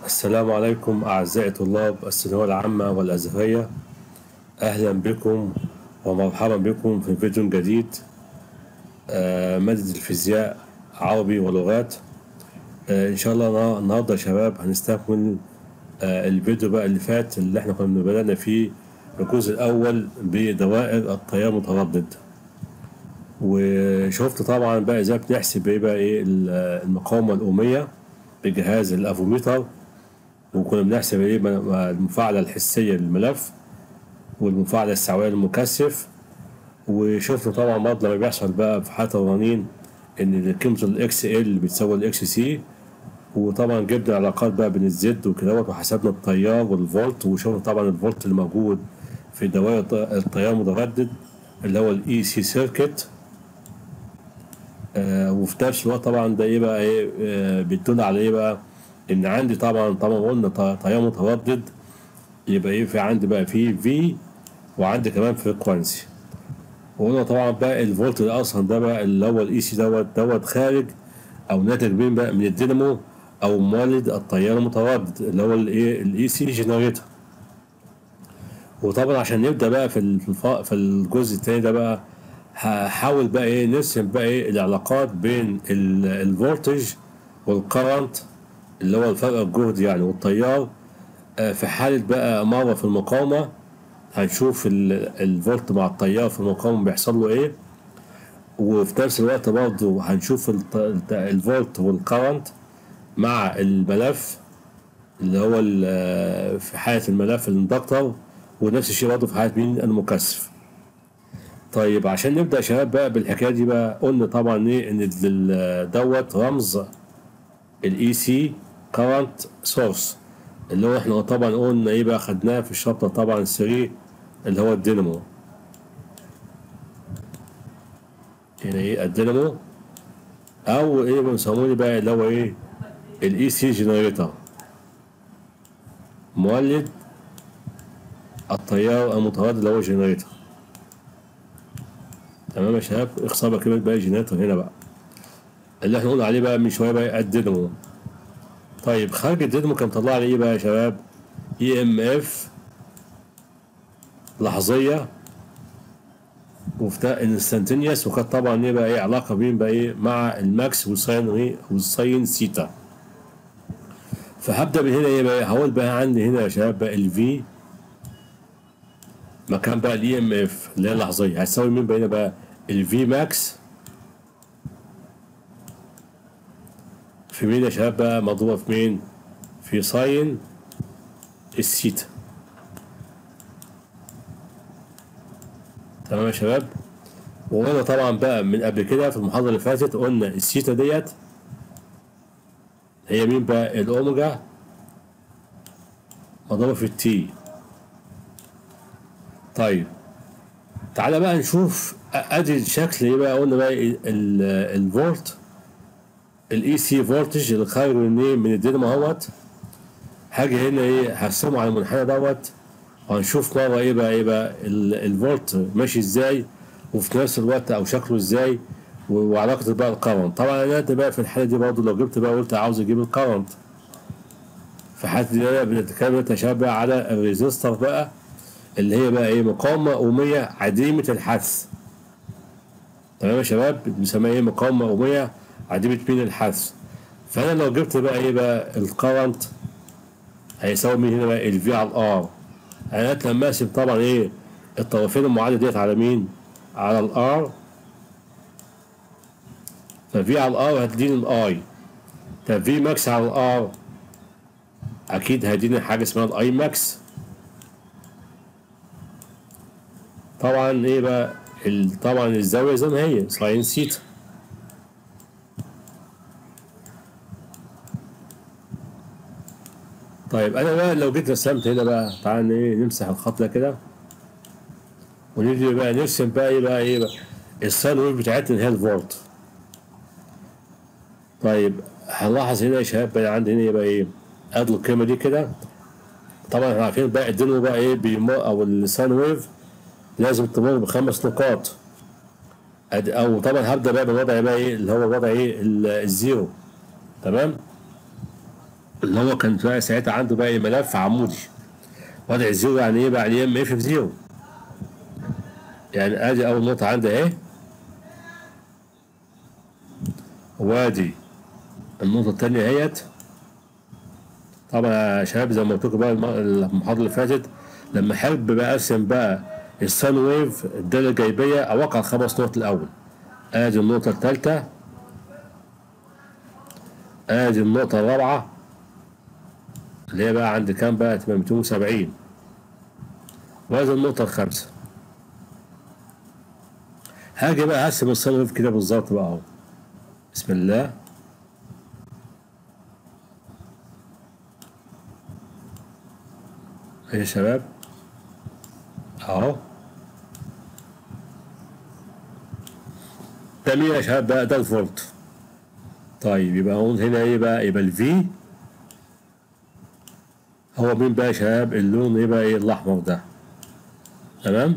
السلام عليكم أعزائي طلاب الثانوية العامة والأزهرية. أهلا بكم ومرحبا بكم في فيديو جديد. مادة الفيزياء عربي ولغات. إن شاء الله النهاردة يا شباب هنستكمل الفيديو بقى اللي فات اللي احنا كنا بدأنا فيه الجزء الأول بدوائر التيار المتردد، وشفت طبعا بقى ازاي بنحسب ايه المقاومة الأومية بجهاز الأفوميتر، وكنا بنحسب المفاعلة الحسية للملف والمفاعلة السعوية للمكثف. وشفنا طبعا برضه لما بيحصل بقى في حالة الرنين إن قيمة الإكس إل بتساوي الإكس سي، وطبعا جبنا علاقات بقى بين الزد وكده وحسبنا التيار والفولت، وشفنا طبعا الفولت اللي موجود في دوائر التيار المتردد اللي هو الإي سي سيركت. وفي نفس الوقت طبعا ده ايه بقى بيدل على ايه بقى ان عندي طبعا قلنا تيار متردد، يبقى ايه في عندي بقى في وعندي كمان فريكوانسي. وقلنا طبعا بقى الفولت ده اصلا ده بقى اللي هو الاي سي دوت خارج او ناتج من الدينامو او مولد التيار المتردد اللي هو الاي سي جنريتور. وطبعا عشان نبدا بقى في الجزء الثاني ده بقى هحاول بقى نرسم بقى العلاقات بين الفولتج والكرنت اللي هو الفرق الجهد يعني والتيار. في حالة بقى مرة في المقاومة هنشوف الفولت مع التيار في المقاومة بيحصل له ايه، وفي نفس الوقت برضه هنشوف الفولت والكرنت مع الملف اللي هو في حالة الملف الاندكتور، ونفس الشيء برضه في حالة مين المكثف. طيب عشان نبدأ يا شباب بقى بالحكاية دي بقى قلنا طبعا ان دوت رمز الاي سي كارنت سورس اللي هو احنا طبعا قلنا ايه بقى خدناه في الشابتر طبعا 3 اللي هو الدينامو. يعني ايه الدينامو او ايه بنسموه بقى اللي هو ايه الاي سي جنريتور، مولد التيار المتردد اللي هو جنريتور. تمام يا شباب، اختصار كلمة بقى جنريتور هنا بقى اللي احنا قلنا عليه بقى من شويه بقى الدينامو. طيب خارج الدينامو كان مطلع لي ايه بقى يا شباب؟ اي ام اف لحظيه وفي انستنتينيوس، وكانت طبعا ايه بقى علاقه بين بقى مع الماكس والساين سيتا. فهبدا من هنا بقى هقول بقى عندي هنا يا شباب بقى الفي مكان بقى الاي ام اف اللي هي اللحظيه هتساوي مين بقى هنا بقى الفي ماكس في مين يا شباب بقى مضروبه في مين؟ في ساين السيتا. تمام يا شباب. وقلنا طبعا بقى من قبل كده في المحاضرة اللي فاتت قلنا السيتا ديت هي مين بقى؟ الأوميجا مضروبة في التي. طيب تعالى بقى نشوف ادي الشكل ايه بقى. قلنا بقى الفولت الاي سي فولتج اللي خارج من الدينامو اهوت. هاجي هنا هرسمه على المنحنى دوت، وهنشوف مرة ايه بقى الفولت ماشي ازاي، وفي نفس الوقت او شكله ازاي، وعلاقة بقى الكرنت. طبعا انا بقى في الحالة دي برضه لو جبت بقى قلت عاوز اجيب الكرنت، في حالة دي انا بنتكلم تشابه على الريزيستور بقى اللي هي بقى مقاومة أومية عديمة الحث. تمام يا شباب، بنسميها مقاومة أومية عديمة مين الحث. فانا لو جبت بقى الكرنت هيساوي مين هنا بقى الفي على الار. انا لما اقسم طبعا الطرفين المعادله ديت على مين؟ على الار. ففي على الار هتديني الاي. طب في ماكس على الار اكيد هيديني حاجه اسمها الاي ماكس. طبعا بقى طبعا الزاويه زي ما هي ساين سيتا. طيب انا بقى لو جيت رسمت هنا بقى تعالى نمسح الخط ده كده ونيجي بقى نرسم بقى الساين ويف بتاعتنا اللي هي الفولت. طيب هنلاحظ هنا يا شباب بقى عندي هنا بقى ادي القيمه دي كده. طبعا احنا عارفين بقى الدينامو بقى بيمر او الساين ويف لازم تمر بخمس نقاط، او طبعا هبدا بقى بالوضع اللي هو وضع الزيرو. تمام. اللي هو كان بقى ساعتها عنده بقى ملف عمودي. وضع الزيرو يعني ايه بقى؟ يعني ام اف في زيرو. يعني ادي اول نقطة عندي اهي، وادي النقطة التانية اهيت. طبعا يا شباب زي ما قلت لكم بقى المحاضرة اللي فاتت، لما احب بقى ارسم بقى الساين ويف الدالة الجايبية اوقع الخمس نقط الاول. ادي النقطة التالتة، ادي النقطة الرابعة اللي هي بقى عند كام بقى؟ تبقى 270. وادي النقطة الخامسة. هاجي بقى هرسم الساين ويف كده بالظبط بقى اهو. بسم الله. يا شباب اهو. ده مين يا شباب بقى؟ ده الفولت. طيب يبقى هون هنا ايه بقى؟ يبقى الفي هو مين بقى يا شباب؟ اللون ايه بقى؟ ايه الاحمر ده. تمام.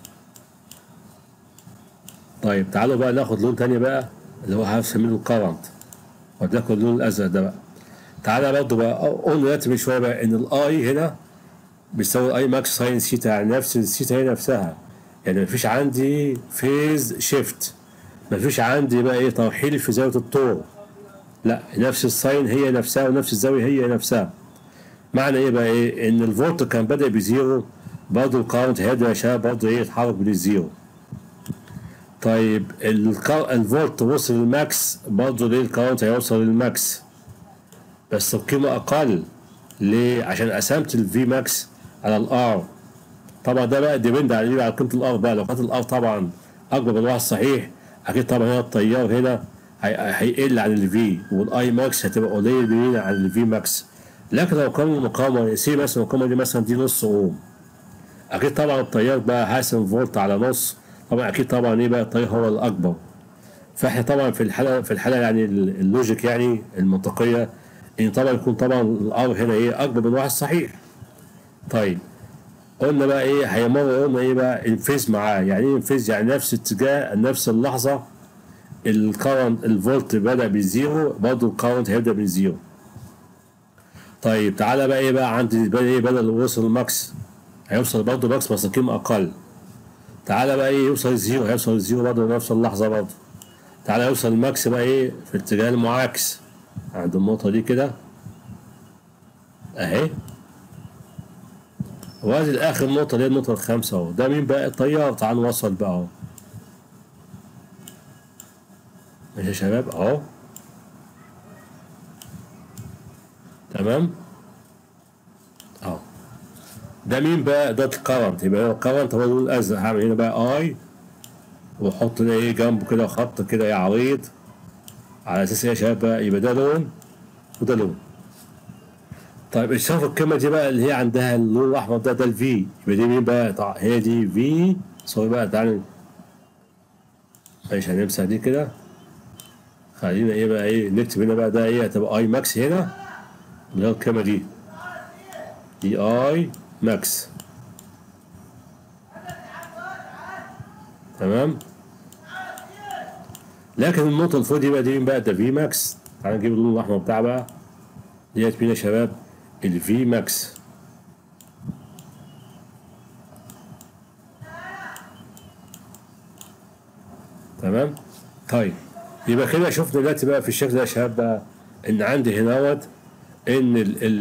طيب تعالوا بقى ناخد لون تاني بقى اللي هو هسميه الكرنت، وليكن اللون الازرق ده بقى. تعالى برضه بقى قلنا نرتب شويه بقى ان الاي هنا بيساوي اي ماكس ساين سيتا، يعني نفس السيتا هي نفسها. يعني مفيش عندي فيز شيفت، مفيش عندي بقى ايه ترحيل في زاويه الطول، لا نفس الساين هي نفسها ونفس الزاويه هي نفسها. معنى ايه بقى؟ ايه ان الفولت كان بدأ بزيرو، برضه الكارنت هيبدأ يا شباب برضه ايه يتحرك بالزيرو. طيب الفولت وصل للماكس، برضه ليه الكارنت هيوصل للماكس بس بقيمة أقل. ليه؟ عشان قسمت الفي ماكس على الار. طبعا ده بقى ديبند على قيمة الار بقى. لو كانت الار طبعا أكبر من واحد صحيح، أكيد طبعا هنا التيار هنا هيقل عن الفي، والاي ماكس هتبقى قليل عن الفي ماكس. لكن لو كان المقاومة سي مثلا المقاومة دي مثلا دي نص اوم، أكيد طبعا التيار بقى هقسم فولت على نص، طبعا أكيد طبعا إيه بقى التيار هو الأكبر. فاحنا طبعا في الحالة يعني اللوجيك يعني المنطقية ان طبعا يكون طبعا الار هنا ايه اكبر من واحد صحيح. طيب قلنا بقى ايه هيمر، قلنا ايه بقى انفيز معاه. يعني ايه انفيز؟ يعني نفس اتجاه نفس اللحظه الكرنت الفولت بدا بالزيرو، برضه الكرنت هيبدا بالزيرو. طيب تعالى بقى ايه بقى عندي بقى ايه بدل وصل الماكس هيوصل برضه ماكس بس قيمه اقل. تعالى بقى ايه يوصل الزيرو، هيوصل الزيرو برضه نفس اللحظه برضه. تعالى يوصل الماكس بقى ايه في الاتجاه المعاكس عند النقطه دي كده اهي. وادي الاخر نقطة اللي هي النقطة الخامسة اهو. ده مين بقى؟ التيار. تعال نوصل بقى اهو. ماشي يا شباب اهو. تمام اهو. ده مين بقى؟ ده الكرنت. يبقى الكرنت هو اللون الازرق. هعمل هنا بقى اي واحط هنا ايه جنبه كده خط كده ايه عريض، على اساس ايه يا شباب بقى؟ يبقى ده لون وده لون. طيب شوف القيمة دي بقى اللي هي عندها اللون الاحمر ده، ده الفي. يبقى دي مين بقى؟ هي دي في. سوري بقى تعالى ماشي هنمسح دي كده. خلينا ايه بقى ايه نكتب هنا بقى ده ايه هتبقى اي ماكس هنا اللي هي القيمة دي اي ماكس. تمام. لكن النقطة اللي فوق دي بقى دي مين بقى؟ ده في ماكس. تعالى نجيب اللون الأحمر بتاع بقى ديت مين يا شباب؟ الفي ماكس. تمام. طيب يبقى كده شفنا دلوقتي بقى في الشكل ده يا شباب بقى إن عندي هناوت إن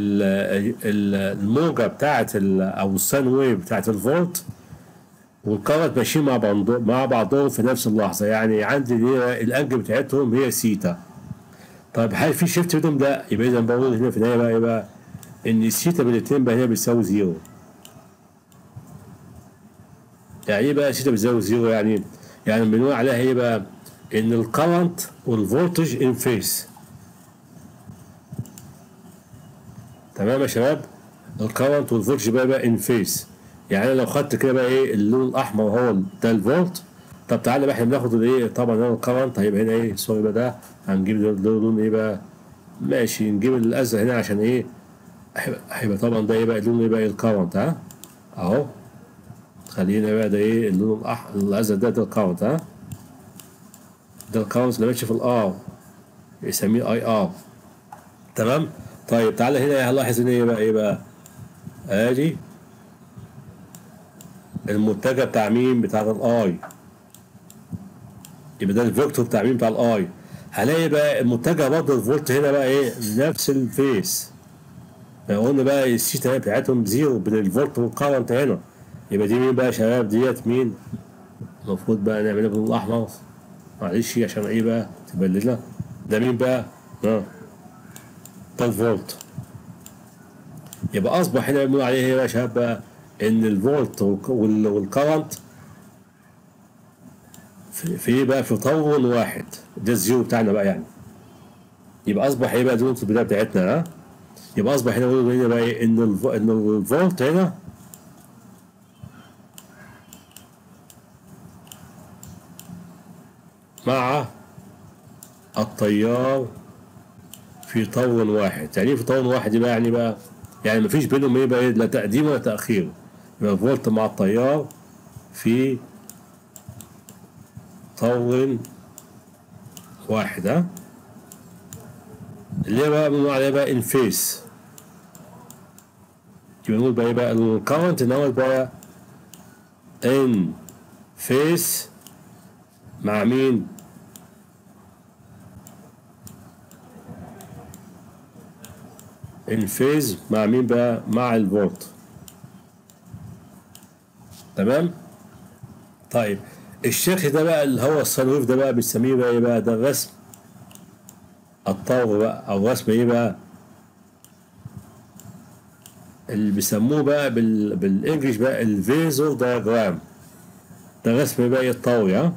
الموجة بتاعت أو الساين ويف بتاعت الفولت والكارت ماشيين مع بعضهم في نفس اللحظة. يعني عندي الأنجل بتاعتهم هي سيتا. طيب هل في شيفت بينهم؟ لا. يبقى إذا بقول هنا في النهاية بقى إيه بقى؟ إن السيتا بين الاتنين بقى هي بتساوي زيرو. يعني إيه بقى السيتا بتساوي زيرو؟ يعني بنقول عليها إيه بقى؟ إن الكرنت والفولتج إن فيس. تمام يا شباب؟ الكرنت والفولتج بقى إن فيس. يعني أنا لو خدت كده بقى إيه اللون الأحمر هو ده الفولت. طب تعالى بقى إحنا بناخد الإيه؟ طبعا هنا الكرنت هيبقى هنا إيه؟ سوري بقى ده هنجيب ده لون إيه بقى؟ ماشي نجيب الأزرق هنا عشان إيه؟ هيبقى طبعا ده إيه بقى؟ اللون إيه بقى؟ الكرنت ها؟ أهو. خلينا بقى ده إيه؟ اللون الأزرق ده الكرنت ها؟ ده الكرنت اللي ماشي في الآر يسميه أي آر. تمام؟ طيب تعالى هنا هنلاحظ ان ايه بقى ادي المتجه بتاع مين؟ بتاع الاي. يبقى ده الفيكتور بتاع مين؟ بتاع الاي. هلاقي بقى المتجه برضه الفولت هنا بقى ايه؟ نفس الفيس. قلنا بقى الثيتا بتاعتهم زيرو بين الفولت والكرنت هنا. يبقى دي مين بقى يا شباب؟ ديت مين؟ المفروض بقى نعملها باللون الاحمر. معلش عشان ايه بقى؟ تبان لنا. ده مين بقى؟ ده الفولت. يبقى اصبح هنا بنقول عليه ايه بقى يا شباب بقى؟ ان الفولت والكرنت في ايه بقى؟ في طور واحد. ده الزيرو بتاعنا بقى يعني. يبقى اصبح ايه بقى؟ دي نقطة البداية بتاعتنا. ها؟ يبقى اصبح هنا بنقول هنا بقى ايه؟ ان الفولت هنا مع التيار في طور واحد. يعني ايه في طور واحد؟ يبقى يعني بقى يعني مفيش بينهم ايه بقى إيه؟ لا تقديم ولا تأخير. يبقى الفولت مع التيار في طور واحد. ها؟ اللي هي بقى بنقول عليها بقى انفيس. يبقى نقول بقى ايه بقى؟ الكرنت ان هو بقى ان فيس مع مين؟ الفيز مع مين بقى؟ مع الفولت. تمام؟ طيب الشكل ده بقى اللي هو الساين ويف ده بقى بنسميه بقى ايه بقى؟ ده الرسم الطور بقى، او رسم ايه بقى؟ اللي بيسموه بقى بالانجلش بقى الفيزور دايجرام. ده رسم بقى ايه؟ الطوري. ها؟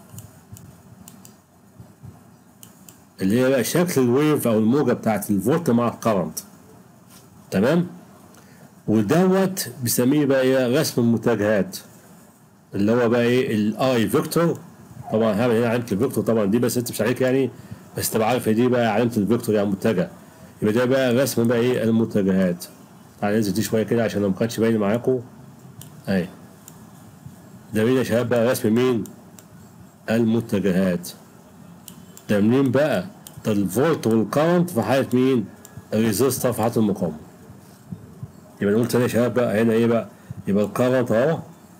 اللي هي بقى شكل الويف او الموجة بتاعت الفولت مع الكرنت. تمام؟ ودوت بيسميه بقى ايه؟ رسم المتجهات. اللي هو بقى ايه؟ الاي فيكتور. طبعا هعمل هنا علامة الفيكتور طبعا دي بس انت مش عليك يعني، بس تبقى عارف دي بقى علامة الفيكتور يعني متجه. يبقى ده بقى رسم بقى ايه؟ المتجهات. تعالى ننزل دي شوية كده عشان لو ما كانش باين معاكم. اهي. ده مين يا شباب بقى؟ رسم مين؟ المتجهات. ده منين بقى؟ ده الفولت والكرنت في حالة مين؟ الريزستور في حالة المقاومة. يبقى نقول تاني يا شباب بقى هنا ايه بقى؟ يبقى الكرنت اهو.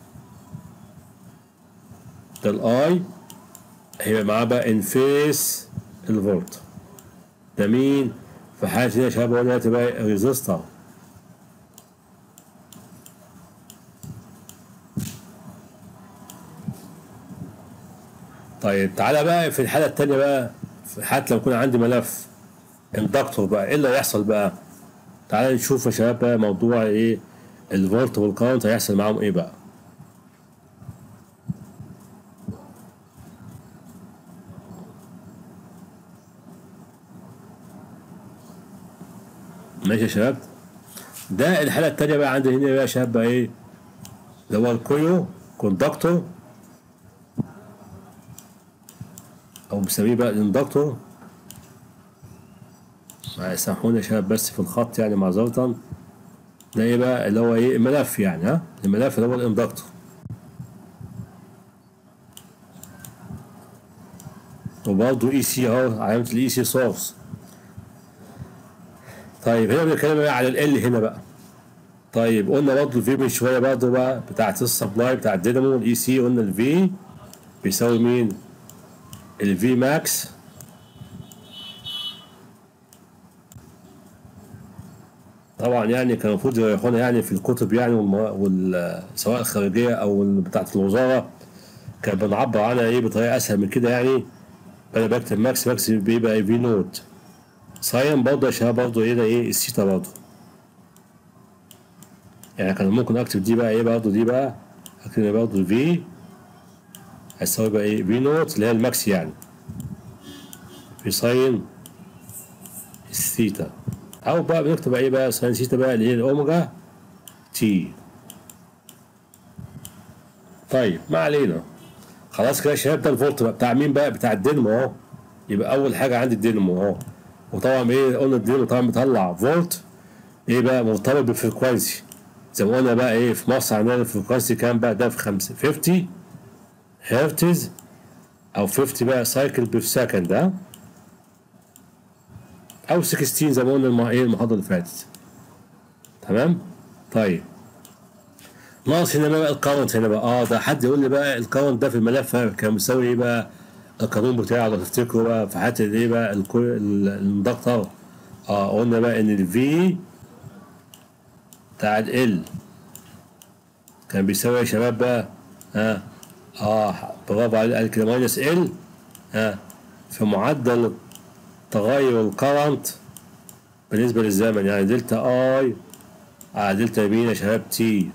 ده الاي هيبقى معاه بقى انفيس الفولت. ده مين؟ في حالة هنا يا شباب هنا تبقى الريزستور. طيب تعالى بقى في الحالة التانية بقى، في حالة لو يكون عندي ملف اندكتور بقى ايه اللي هيحصل بقى؟ تعالى نشوف يا شباب بقى موضوع ايه؟ الفولت والكرنت هيحصل معاهم ايه بقى؟ ماشي يا شباب؟ ده الحالة التانية بقى عندي هنا بقى يا شباب بقى ايه؟ اللي هو الكويو كوندكتور، او بنسميه بقى الاندكتور. سامحوني يا شباب بس في الخط يعني معذرة. ده ايه بقى؟ اللي هو ايه؟ الملف يعني. ها؟ الملف اللي هو الاندكتور. وبرضه اي سي اهو، علامة الاي سي سورس. طيب هنا بنتكلم بقى على ال هنا بقى. طيب قلنا برضه الفي من شوية برضه بقى بتاعت السبلاي بتاع الدينامو الاي سي. قلنا الفي بيساوي مين؟ الفي ماكس طبعا يعني كان المفروض يريحونا يعني في الكتب يعني سواء الخارجية أو بتاعت الوزارة كان بنعبر عنها إيه بطريقة أسهل من كده يعني. أنا بكتب ماكس بيبقى في نوت ساين برضه يا شباب برضه إيه ده إيه؟ السيتا برضه. يعني كان ممكن أكتب دي بقى إيه برضه؟ دي بقى أكتب برضه في هتساوي بقى إيه؟ في نوت اللي هي الماكس يعني في ساين الثيتا. أو بقى بنكتب إيه بقى؟ ساين ثيتا بقى اللي هي الأوميجا تي. طيب ما علينا. خلاص كده يا شباب ده الفولت بقى بتاع مين بقى؟ بتاع الدينمو اهو. يبقى اول حاجه عندي الدينمو اهو. وطبعا ايه؟ قلنا الدينمو طبعا بيطلع فولت ايه بقى؟ مرتبط بالفريكوانسي. زي ما قلنا بقى ايه؟ في مصر عندنا الفريكوانسي كام بقى؟ ده في 50 هرتز او 50 بقى سايكل بير سكند. ها او 16 زي ما قلنا المحاضره اللي فاتت. تمام. طيب ناقص هنا بقى الكارنت هنا بقى. ده حد يقول لي بقى الكارنت ده في الملف كان بيساوي ايه بقى؟ القانون بتاعه لو تفتكروا بقى في حته ايه بقى الاندكتر. قلنا بقى ان الفي بتاع ال كان بيساوي يا شباب بقى برافو عليك، قال كده ماينس ال في معدل تغير الكرنت بالنسبه للزمن، يعني دلتا اي على دلتا بي يا شباب تي.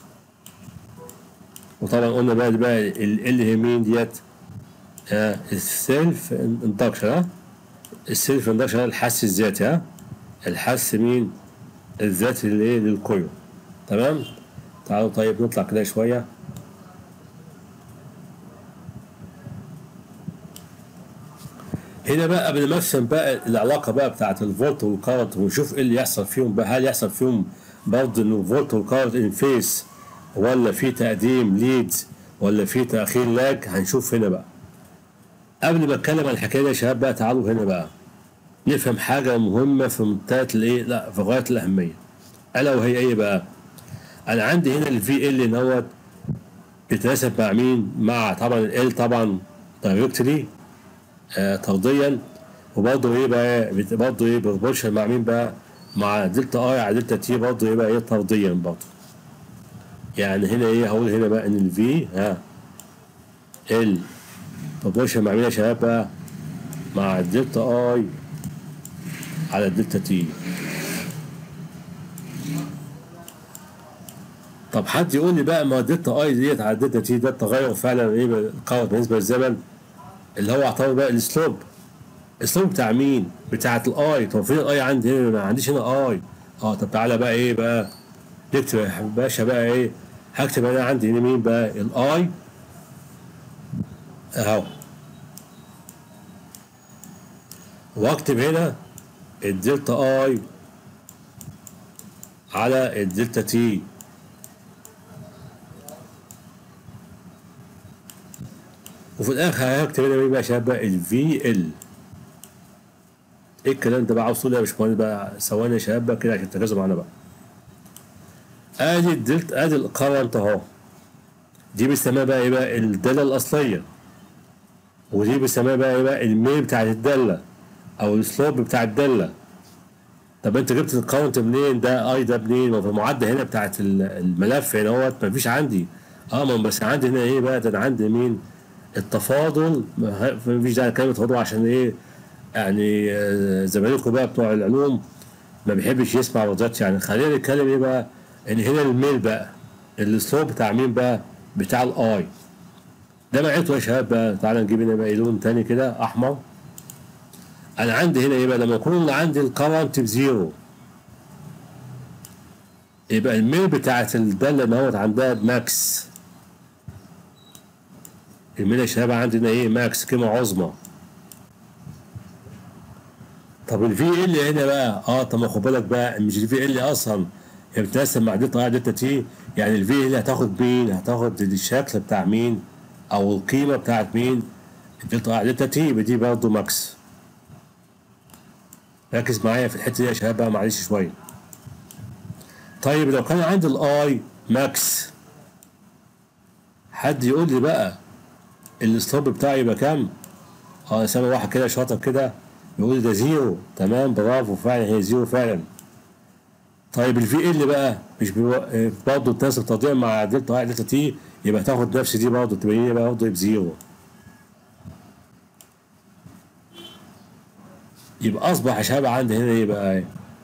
وطبعا قلنا بقى ال هي مين ديت؟ السيلف اندكشن. السيلف اندكشن الحس الذاتي. الحس مين؟ الذاتي للايه؟ للكل. تمام. تعالوا طيب نطلع كده شويه. هنا بقى قبل ما افهم بقى العلاقه بقى بتاعت الفولت والكارنت ونشوف ايه اللي يحصل فيهم بقى، هل يحصل فيهم برضه ان الفولت والكارنت ان فيس، ولا في تقديم ليد، ولا في تاخير لاج؟ هنشوف هنا بقى. قبل ما اتكلم عن الحكايه دي يا شباب بقى، تعالوا هنا بقى نفهم حاجه مهمه في منتهى الايه، لا في غايه الاهميه، الا وهي ايه بقى؟ انا عندي هنا الفي ال دوت بيتناسب مع مين؟ مع طبعا ال طبعا دايركتلي طرديا، وبرضه ايه بقى برضه ايه بروبورشن مع مين بقى؟ مع دلتا اي على دلتا تي، برضه ايه بقى ايه طرديا برضه. يعني هنا ايه هقول هنا بقى ان الفي ال بروبورشن مع مين يا شباب بقى؟ مع الدلتا اي على الدلتا تي. طب حد يقول لي بقى ما الدلتا اي ديت على الدلتا تي ده التغير فعلا ايه القرب بالنسبه للزمن، اللي هو اعتبر بقى السلوب. السلوب بتاع مين؟ بتاعت الاي. طب فين الاي عندي هنا؟ ما عنديش هنا اي. طب تعالى بقى ايه بقى نكتب يا باشا بقى ايه. هكتب انا عندي هنا مين بقى؟ الاي اهو، واكتب هنا الدلتا اي على الدلتا تي. وفي الاخر هكتب هنا مين بقى يا شباب بقى؟ الفي ال. ايه الكلام ده بقى؟ عاوز تقول ايه يا باشمهندس بقى؟ ثواني يا شباب بقى كده عشان تركزوا معانا بقى. ادي الدلتا، ادي الكرنت اهو، دي بنسميها بقى ايه بقى؟ الداله الاصليه. ودي بنسميها بقى ايه بقى؟ الميل بتاعت الداله او السلوب بتاع الداله. طب انت جبت الكاونت منين؟ ده اي ده منين؟ ما في المعدل هنا بتاعت الملف هنا اهوت مفيش عندي. ما بس عندي هنا ايه بقى؟ ده انا عندي مين؟ التفاضل. مفيش داعي كلمه تفاضل عشان ايه؟ يعني زمايلكم بقى بتوع العلوم ما بيحبش يسمع رياضيات. يعني خلينا نتكلم ايه بقى؟ ان هنا الميل بقى السلوب بتاع مين بقى؟ بتاع الاي. ده معناته يا شباب بقى. تعالى نجيب هنا بقى لون تاني كده احمر. انا عندي هنا ايه بقى؟ لما يكون عندي الكرنت بزيرو، يبقى الميل بتاعت الداله دوت عندها ماكس. الميل يا شباب عندنا ايه؟ ماكس، قيمه عظمى. طب الفي ال هنا بقى طب ما خد بالك بقى، مش الفي ال اصلا هي بتتقسم مع دلتا دلتا تي. يعني الفي ال هتاخد مين؟ هتاخد الشكل بتاع مين؟ او القيمه بتاعت مين؟ دلتا دلتا تي. يبقى دي برضه ماكس. ركز معايا في الحته دي يا شباب بقى معلش شويه. طيب لو كان عندي الاي ماكس، حد يقول لي بقى السلوب بتاعي يبقى كام؟ سامع واحد كده شاطر كده يقول ده زيرو. تمام، برافو، فعلا هي زيرو فعلا. طيب الفي ال بقى مش برضه بتناسب تقدير مع دلتا دلتا تي، يبقى تاخد نفس دي برضه تبين برضه بزيرو. يبقى اصبح يا شباب عندي هنا ايه بقى؟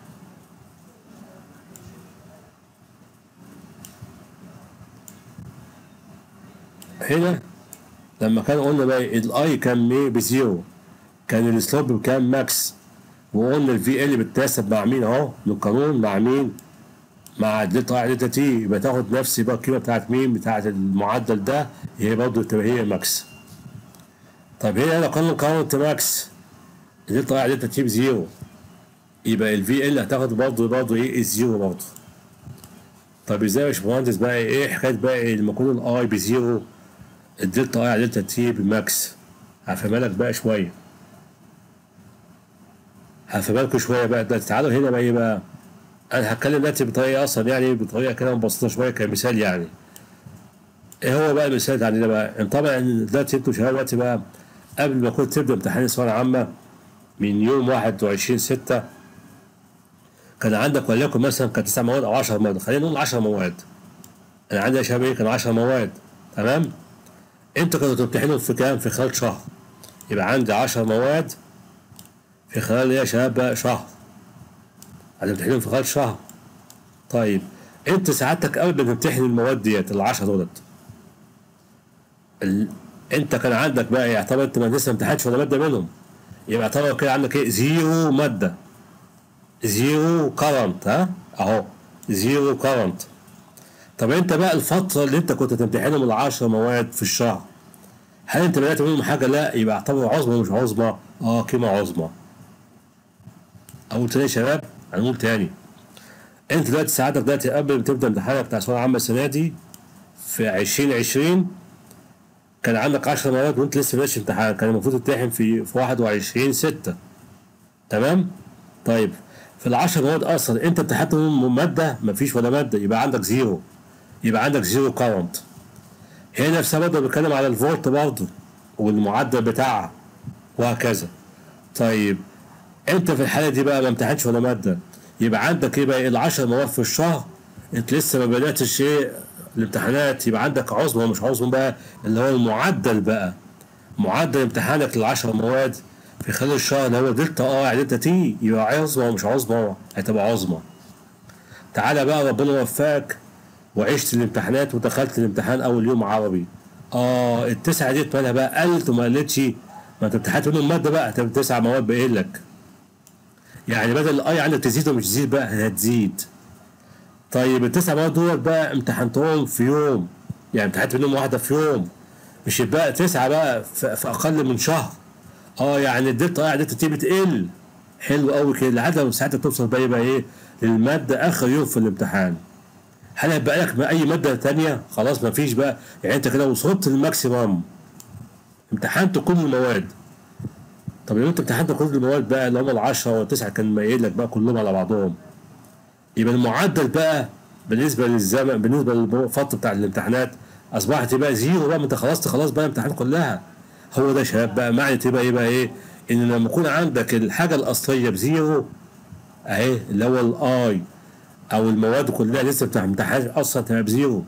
هنا لما كان قلنا بقى الاي كان بزيرو، كان السلوب بكام؟ ماكس. وقلنا الفي ال بتتناسب مع مين اهو؟ للقانون مع مين؟ مع دلتا دلتا تي. يبقى تاخد نفس بقى القيمه بتاعت مين؟ بتاعت المعدل ده، هي برضه تبقى هي ماكس. طب هنا لو كان الكاونت ماكس دلتا دلتا تي بزيرو، يبقى الفي ال هتاخد برضه ايه؟ الزيرو برضه. طب ازاي يا باشمهندس بقى ايه حكايه بقى لما يكون الاي بزيرو الدلتا اي على دلتا تي بماكس؟ هفهمها لك بقى شويه. هفهمكم شويه بقى دلوقتي. تعالوا هنا بقى ايه بقى، انا هتكلم دلوقتي بطريقه اصلا يعني بطريقه كده مبسطه شويه كمثال يعني. ايه هو بقى المثال عندنا بقى؟ طبعا دلوقتي انتوا شباب دلوقتي بقى قبل ما كنت تبدا امتحان الثانويه العامه من يوم 21/6 كان عندك وليكن مثلا كان 9 مواد او 10 مواد، خلينا نقول 10 مواد. انا عندي يا شباب ايه، كان 10 مواد تمام. انتوا كنتوا تمتحنوا في كام؟ في خلال شهر. يبقى عندي 10 مواد في خلال ايه يا شباب بقى؟ شهر. هتمتحنهم في خلال شهر. طيب انت سعادتك قبل ما تمتحن المواد ديت ال10 دولت انت كان عندك بقى يعتبر انت لسه ما امتحنتش ولا ماده منهم، يبقى يعتبر كده عندك ايه؟ زيرو ماده، زيرو كارنت. ها اهو زيرو كارنت. طب انت بقى الفتره اللي انت كنت تمتحنهم ال10 مواد في الشهر، هل انت بدات منهم حاجه؟ لا، يبقى يعتبر عظمى مش عظمى؟ قيمه عظمى. اقول تاني يا شباب، هنقول تاني. انت دلوقتي ساعتك دلوقتي قبل ما تبدا امتحانك بتاع الثانويه العامه السنه دي في 2020 كان عندك 10 مواد وانت لسه ماشي امتحان، كان المفروض تمتحن في 21/6 تمام؟ طيب في ال10 مواد اصلا انت امتحنت منهم ماده؟ مفيش ولا ماده، يبقى عندك زيرو، يبقى عندك زيرو كاونت. هي نفسها برضه بتكلم على الفولت برضه والمعدل بتاعها وهكذا. طيب انت في الحاله دي بقى ما امتحنتش ولا ماده، يبقى عندك ايه بقى؟ ال10 مواد في الشهر انت لسه ما بداتش ايه الامتحانات، يبقى عندك عظمى مش عظمى بقى، اللي هو المعدل بقى، معدل امتحانك ل10 مواد في خلال الشهر اللي هو دلتا يعني دلتا تي، يبقى عظمى مش عظمى؟ هتبقى عظمى. تعالى بقى ربنا وفقك وعشت الامتحانات ودخلت الامتحان اول يوم عربي، التسعه دي مالها بقى؟ قلت وما قلتش؟ ما انت امتحنت منهم ماده بقى، هتبقى 9 مواد باقي لك. يعني بدل الاي عندك تزيد ومش تزيد بقى هتزيد. طيب ال9 مواد دول بقى امتحنتهم في يوم، يعني امتحنت منهم واحده في يوم، مش يبقى 9 بقى في اقل من شهر. يعني الدلتا دلتا تي بتقل. حلو قوي كده لحد ما ساعتها توصل بقى ايه للماده اخر يوم في الامتحان. هل هيبقى لك اي ماده ثانيه؟ خلاص ما فيش بقى، يعني انت كده وصلت للماكسيمم، امتحنت كل المواد. طب لو انت امتحنت كل المواد بقى اللي هم ال10 وال9 كان مايل لك بقى كلهم على بعضهم، يبقى المعدل بقى بالنسبه للزمن، بالنسبه للفتره بتاع الامتحانات اصبحت بقى زيرو بقى، ما انت خلصت بقى الامتحانات كلها. هو ده يا شباب بقى معنى تبقى ايه بقى ايه؟ ان لما يكون عندك الحاجه الاصليه بزيرو اهي اللي هو الاي او المواد كلها لسه بتاع امتحانات اصلا تبقى بزيرو،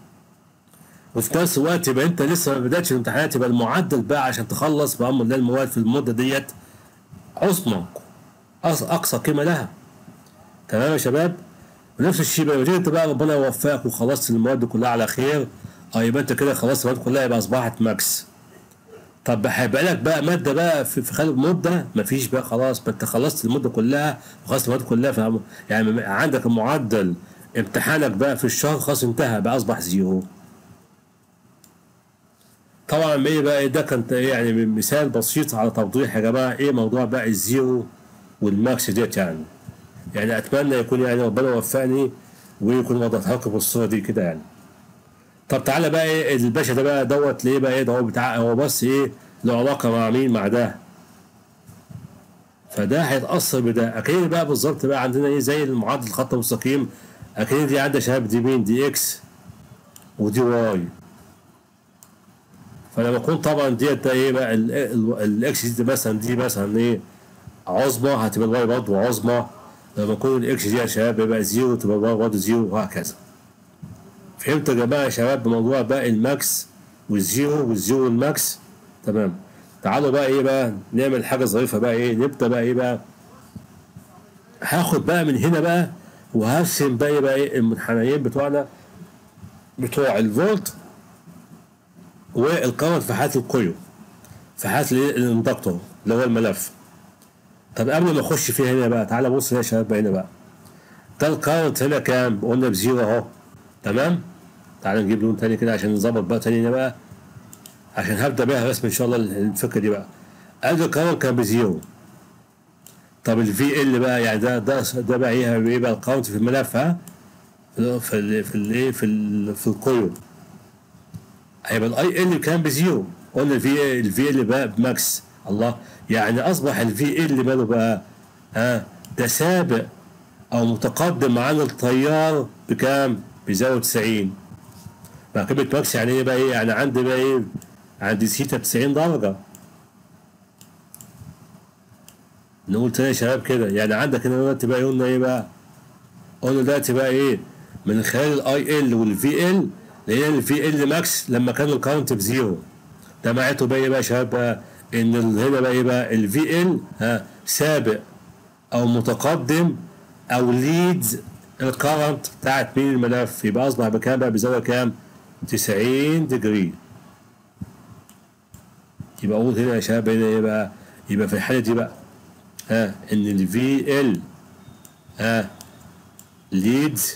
وفي نفس الوقت يبقى انت لسه ما بداتش الامتحانات، يبقى المعدل بقى عشان تخلص بامر الله المواد في المده ديت عظمى، اقصى قيمه لها. تمام يا شباب؟ ونفس الشيء بقى انت بقى ربنا يوفقك وخلصت المواد كلها على خير، يبقى انت كده خلصت المواد كلها، يبقى اصبحت ماكس. طب هيبقى لك بقى ماده بقى في خلال مده؟ مفيش بقى، خلاص ما انت خلصت المده كلها وخلصت المواد كلها، يعني عندك المعدل امتحانك بقى في الشهر خلاص انتهى بقى، اصبح زيرو. طبعا ايه بقى ده كان يعني مثال بسيط على توضيح يا جماعه ايه موضوع بقى الزيرو والماكس ديت يعني اتمنى يكون يعني ربنا يوفقني ويكون وضحها لكم بالصوره دي كده يعني. طب تعالى بقى ايه الباشا ده بقى دوت ليه بقى ايه ده؟ هو بتاع هو بس ايه له علاقه مع مين؟ مع ده، فده هيتاثر بده اكيد بقى بالظبط بقى. عندنا ايه زي المعادله الخط المستقيم، اكيد دي عندها شباب دي مين؟ دي اكس ودي واي. فلما يكون طبعا ديت ده ايه بقى الاكس دي مثلا، دي مثلا ايه عظمى، هتبقى الواي برضه عظمى. لما يكون الاكس دي يا شباب يبقى زيرو، تبقى الواي برضه زيرو وهكذا. فهمتوا يا جماعه يا شباب بموضوع بقى الماكس والزيرو والماكس؟ تمام. تعالوا بقى ايه بقى نعمل حاجه ظريفه بقى ايه، نبدا بقى ايه بقى، هاخد بقى من هنا بقى وهرسم بقى ايه المنحنيين بتوعنا بتوع الفولت والكرنت في حاله القيو، في حاله الاندكتور اللي هو الملف. طب قبل ما اخش فيها هنا بقى تعالى بص هنا يا شباب بقى هنا بقى ده الكرنت هنا كام؟ قلنا بزيرو اهو تمام. تعالى نجيب لون تاني كده عشان نظبط بقى تاني هنا بقى، عشان هبدا بيها رسم ان شاء الله الفكره دي بقى. ادي الكرنت كان بزيرو. طب الفي ال بقى يعني ده بقى ايه بقى الكرنت في الملف، ها في القيو هيبقى الاي ال كان بزيرو. قلنا الفي ال بقى بماكس. الله، يعني اصبح الفي ال ماله بقى ده سابق او متقدم عن التيار بكام؟ بزاويه 90. مع كلمه ماكس يعني ايه بقى؟ ايه يعني؟ عندي بقى ايه؟ عندي سيتا ب 90 درجه. نقول تاني يا شباب كده، يعني عندك هنا دلوقتي بقى قلنا ايه بقى؟ قلنا دلوقتي بقى ايه؟ من خلال الاي ال والفي ال، لقينا الفي ال ماكس لما كان الكاونت بزيرو. ده معناته بقى ايه بقى يا شباب بقى؟ ان هنا بقى ايه بقى؟ الفي ال سابق او متقدم او ليدز الكرنت بتاعت مين؟ الملف. يبقى اصبح بكام بقى؟ بزاويه كام؟ 90 ديجري. يبقى اقول هنا يا شباب هنا ايه بقى؟ يبقى في الحاله دي بقى ان الفي ال ليدز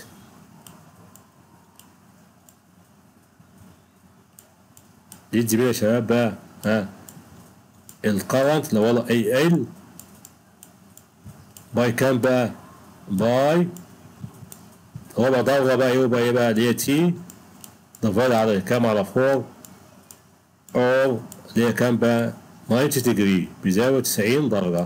بيه يا شباب بقى الكرنت اللي هو اي ال باي كام بقى؟ باي هو بقى ضربه بقى يبقى ايه بقى؟ اللي هي تي ضربها على كام؟ على 4 او اللي هي كام بقى؟ 90 ديجري بزاويه 90 درجه.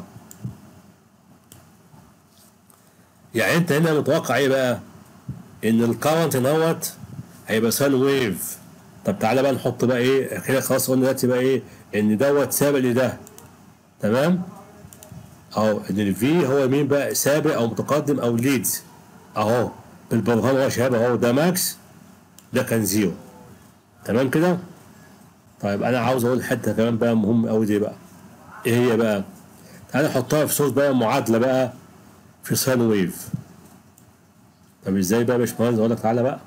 يعني انت هنا متوقع ايه بقى؟ ان الكرنت دوت هيبقى ساين ويف. طب تعالى بقى نحط بقى ايه كده. خلاص قلنا دلوقتي بقى ايه؟ ان دوت سابق لده. تمام؟ اهو ان الفي هو مين بقى؟ سابق او متقدم او ليدز. اهو بالبرهان هو شباب اهو، ده ماكس ده كان زيرو. تمام كده؟ طيب انا عاوز اقول حته كمان بقى مهم قوي دي بقى. ايه هي بقى؟ تعالى نحطها في صوره بقى معادله بقى في ساين ويف. طب ازاي بقى يا باشمهندس؟ اقول لك تعالى بقى.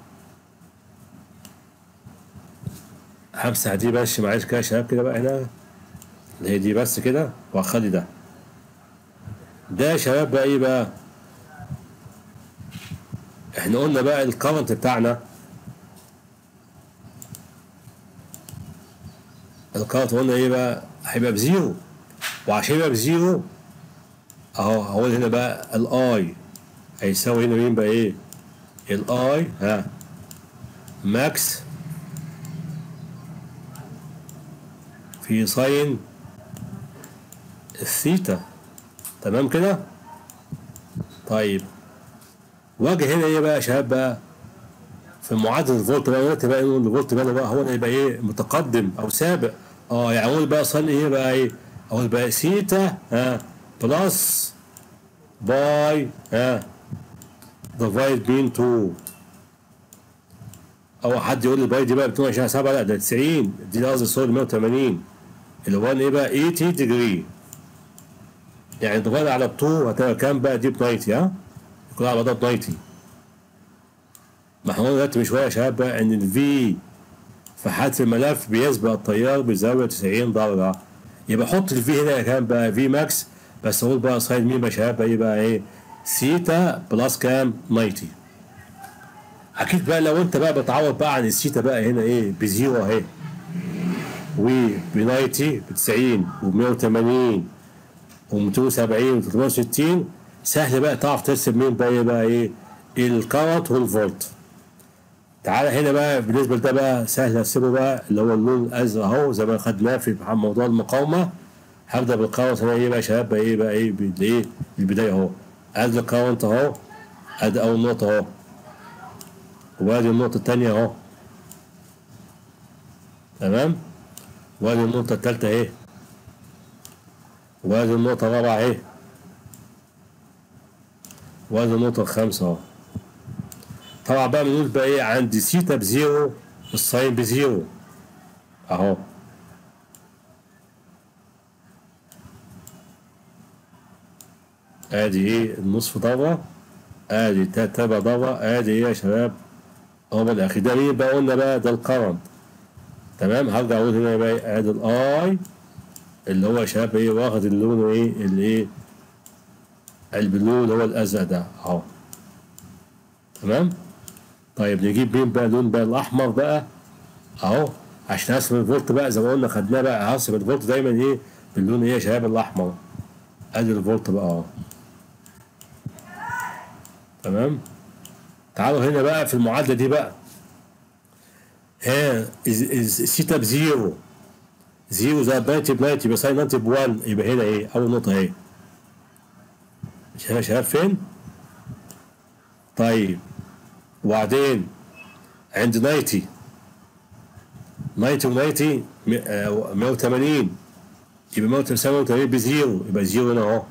همسح دي بس معلش كده يا شباب كده بقى هنا، اللي هي دي بس كده، واخلي ده يا شباب بقى ايه بقى؟ احنا قلنا بقى الكرنت بتاعنا، الكرنت قلنا ايه بقى؟ هيبقى بزيرو. وعشان يبقى بزيرو اهو هقول هنا بقى الاي هيساوي هنا مين بقى؟ ايه؟ الاي ماكس في ساين الثيتا. تمام كده؟ طيب واجه هنا ايه بقى يا شباب بقى؟ في معادله الفولت بقى دلوقتي بقى نقول الفولت بقى هو هيبقى ايه؟ متقدم او سابق. يعني اقول بقى ساين ايه بقى؟ ايه؟ اقول بقى ثيتا بلس باي ديفايد بين 2. او حد يقول لي باي دي بقى ب 22 7، لا ده 90 دي قصدي سوري 180 اللي هو ايه بقى؟ 80 ديجري. يعني ديفايد على 2 هتبقى كام بقى؟ دي ب 90 يكون على بعضها ب 90. ما احنا قلنا دلوقتي من شويه يا شباب بقى ان الفي في حالة الملف بيسبق التيار بزاوية 90 درجة. يبقى حط الفي هنا كام بقى؟ في ماكس. بس اقول بقى ساين مين يا شباب بقى؟ ايه بقى؟ ايه؟ سيتا بلس كام؟ 90. اكيد بقى لو انت بقى بتعوض بقى عن السيتا بقى هنا ايه؟ بزيرو اهي، وب 90 ب 90 وب 180 و270 و360، سهل بقى تعرف ترسم مين بقى؟ ايه بقى؟ ايه؟ الكارت والفولت. تعالى هنا بقى بالنسبه لده بقى سهل ارسمه بقى، اللي هو اللون الازرق اهو زي ما خدناه في موضوع المقاومه. هبدا بالكاونت هنا ايه بقى يا شباب بقى؟ ايه بقى؟ ايه بالايه؟ البدايه اهو. ادي الكاونت اهو، ادي اول نقطه اهو، وادي النقطه الثانيه اهو. تمام؟ وادي النقطه الثالثه اهي، وادي النقطه الرابعه اهي، وادي النقطه الخامسه اهو. طبعا بقى بنقول بقى ايه؟ عندي سيتا بزيرو والساين بزيرو اهو. ادي ايه؟ النصف ضربه، ادي تلات ارباع ضربه، ادي ايه يا شباب؟ هو الاخير ده مين بقى؟ قلنا بقى ده الكرنت. تمام؟ هرجع اقول هنا بقى إيه؟ ادي الاي اللي هو يا شباب ايه؟ واخد اللون ايه؟ الايه؟ البلو اللي هو الازرق ده اهو. تمام؟ طيب نجيب مين بقى؟ اللون بقى الاحمر بقى اهو، عشان ارسم الفولت بقى زي ما قلنا خدناه بقى. هرسم الفولت دايما ايه؟ باللون ايه يا شباب؟ الاحمر. ادي الفولت بقى اهو. تمام؟ تعالوا هنا بقى في المعادله دي بقى. السيتا بزيرو، زيرو زائد 90 ب 90 يبقى ساين 90 ب 1. يبقى هنا ايه؟ اول نقطه اهي. شايف يا شباب فين؟ طيب وبعدين عند 90 و90 180 يبقى 180 بزيرو، يبقى زيرو هنا اهو.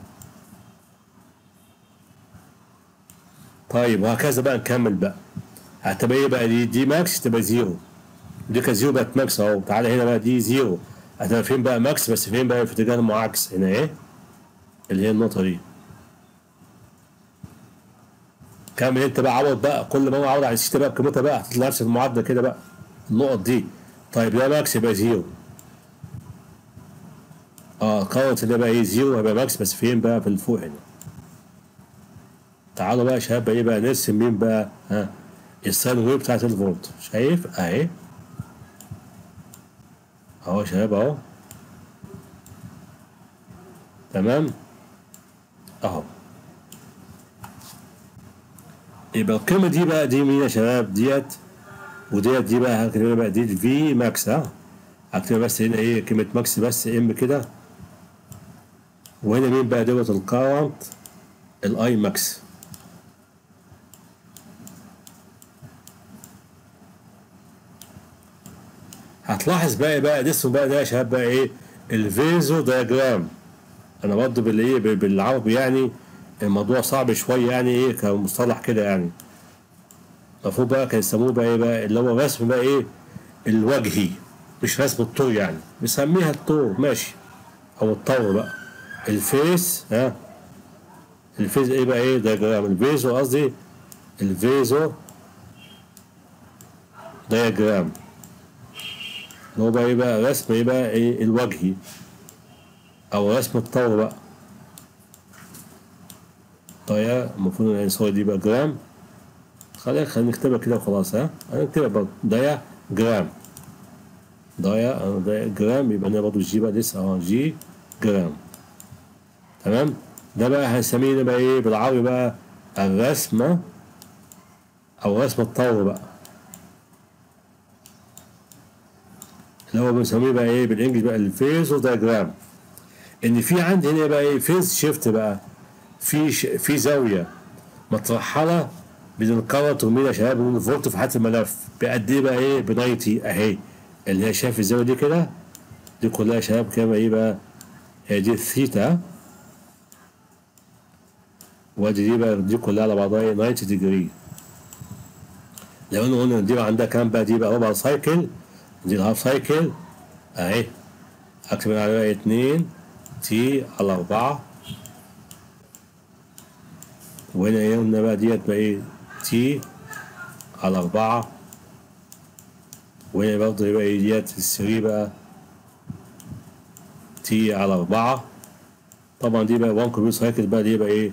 طيب وهكذا بقى نكمل بقى. هتبقى ايه بقى؟ دي ماكس تبقى زيرو، دي كانت زيرو بقت ماكس اهو. تعالى هنا بقى دي زيرو، هتبقى فين بقى ماكس؟ بس فين بقى؟ في اتجاه المعاكس هنا ايه اللي هي النقطة دي. كمل انت بقى، عوض بقى كل ما هو عوض على السيتا بقى بقيمتها بقى، هتطلع نفس المعادلة كده بقى النقط دي. طيب ده ماكس يبقى زيرو، كاونت اللي بقى ايه زيرو هيبقى ماكس، بس فين بقى؟ في الفوق هنا. تعالوا بقى يا شباب ايه بقى نرسم مين بقى؟ الساين ويف بتاعت الفولت. شايف اهي اهو يا شباب اهو. تمام اهو. يبقى القيمة دي بقى دي مين يا شباب؟ ديت وديت دي بقى هكتبها بقى دي الفي ماكس. هكتبها بس هنا ايه كلمة ماكس بس ام كده. وهنا مين بقى؟ دوت الكارنت الاي ماكس. هتلاحظ بقى ده اسمه بقى ده يا شباب بقى ايه؟ الفيزو دياجرام. انا برضه بالايه بالعربي يعني الموضوع صعب شويه يعني ايه كمصطلح كده يعني. المفروض بقى كان يسموه بقى ايه بقى اللي هو رسم بقى ايه الوجهي، مش رسم الطور يعني، بنسميها الطور ماشي او الطور بقى. الفيس الفيز ايه بقى ايه دياجرام. الفيزو قصدي الفيزو دياجرام اللي هو بقى ايه بقى رسم ايه بقى ايه الوجهي او رسم الطور بقى. طيب المفروض نسوي دي بقى جرام. خلينا نكتبها كده وخلاص. هنكتبها برضه جرام جرام. يبقى هنا برضه جي بقى لسه جي جرام. تمام. ده بقى هنسميه بقى ايه بالعربي بقى الرسمة او رسم الطور بقى اللي هو بنسميه بقى ايه بالانجلش بقى الفيزو دياجرام. ان في عندي هنا بقى ايه فيز شيفت بقى، في زاوية مترحلة بين الكارت ومين يا شباب ومين الفولت في حالة الملف بقد ايه بقى ايه ب 90 اهي اللي هي شايف الزاوية دي كده. دي كلها يا شباب كده ايه بقى هي دي الثيتا. وادي دي بقى دي كلها على بعضها 90 ديجري. لو قلنا دي بقى عندها كام بقى؟ دي بقى ربع سايكل، دي الهاف سايكل اهي. اكتب عليها بقى 2 تي على 4. وهنا قلنا بقى ديت بقى ايه تي على 4. وهنا برضه يبقى ايه ديت 3 بقى تي على 4. طبعا دي بقى 1 كمبيوتر سايكل بقى دي بقى ايه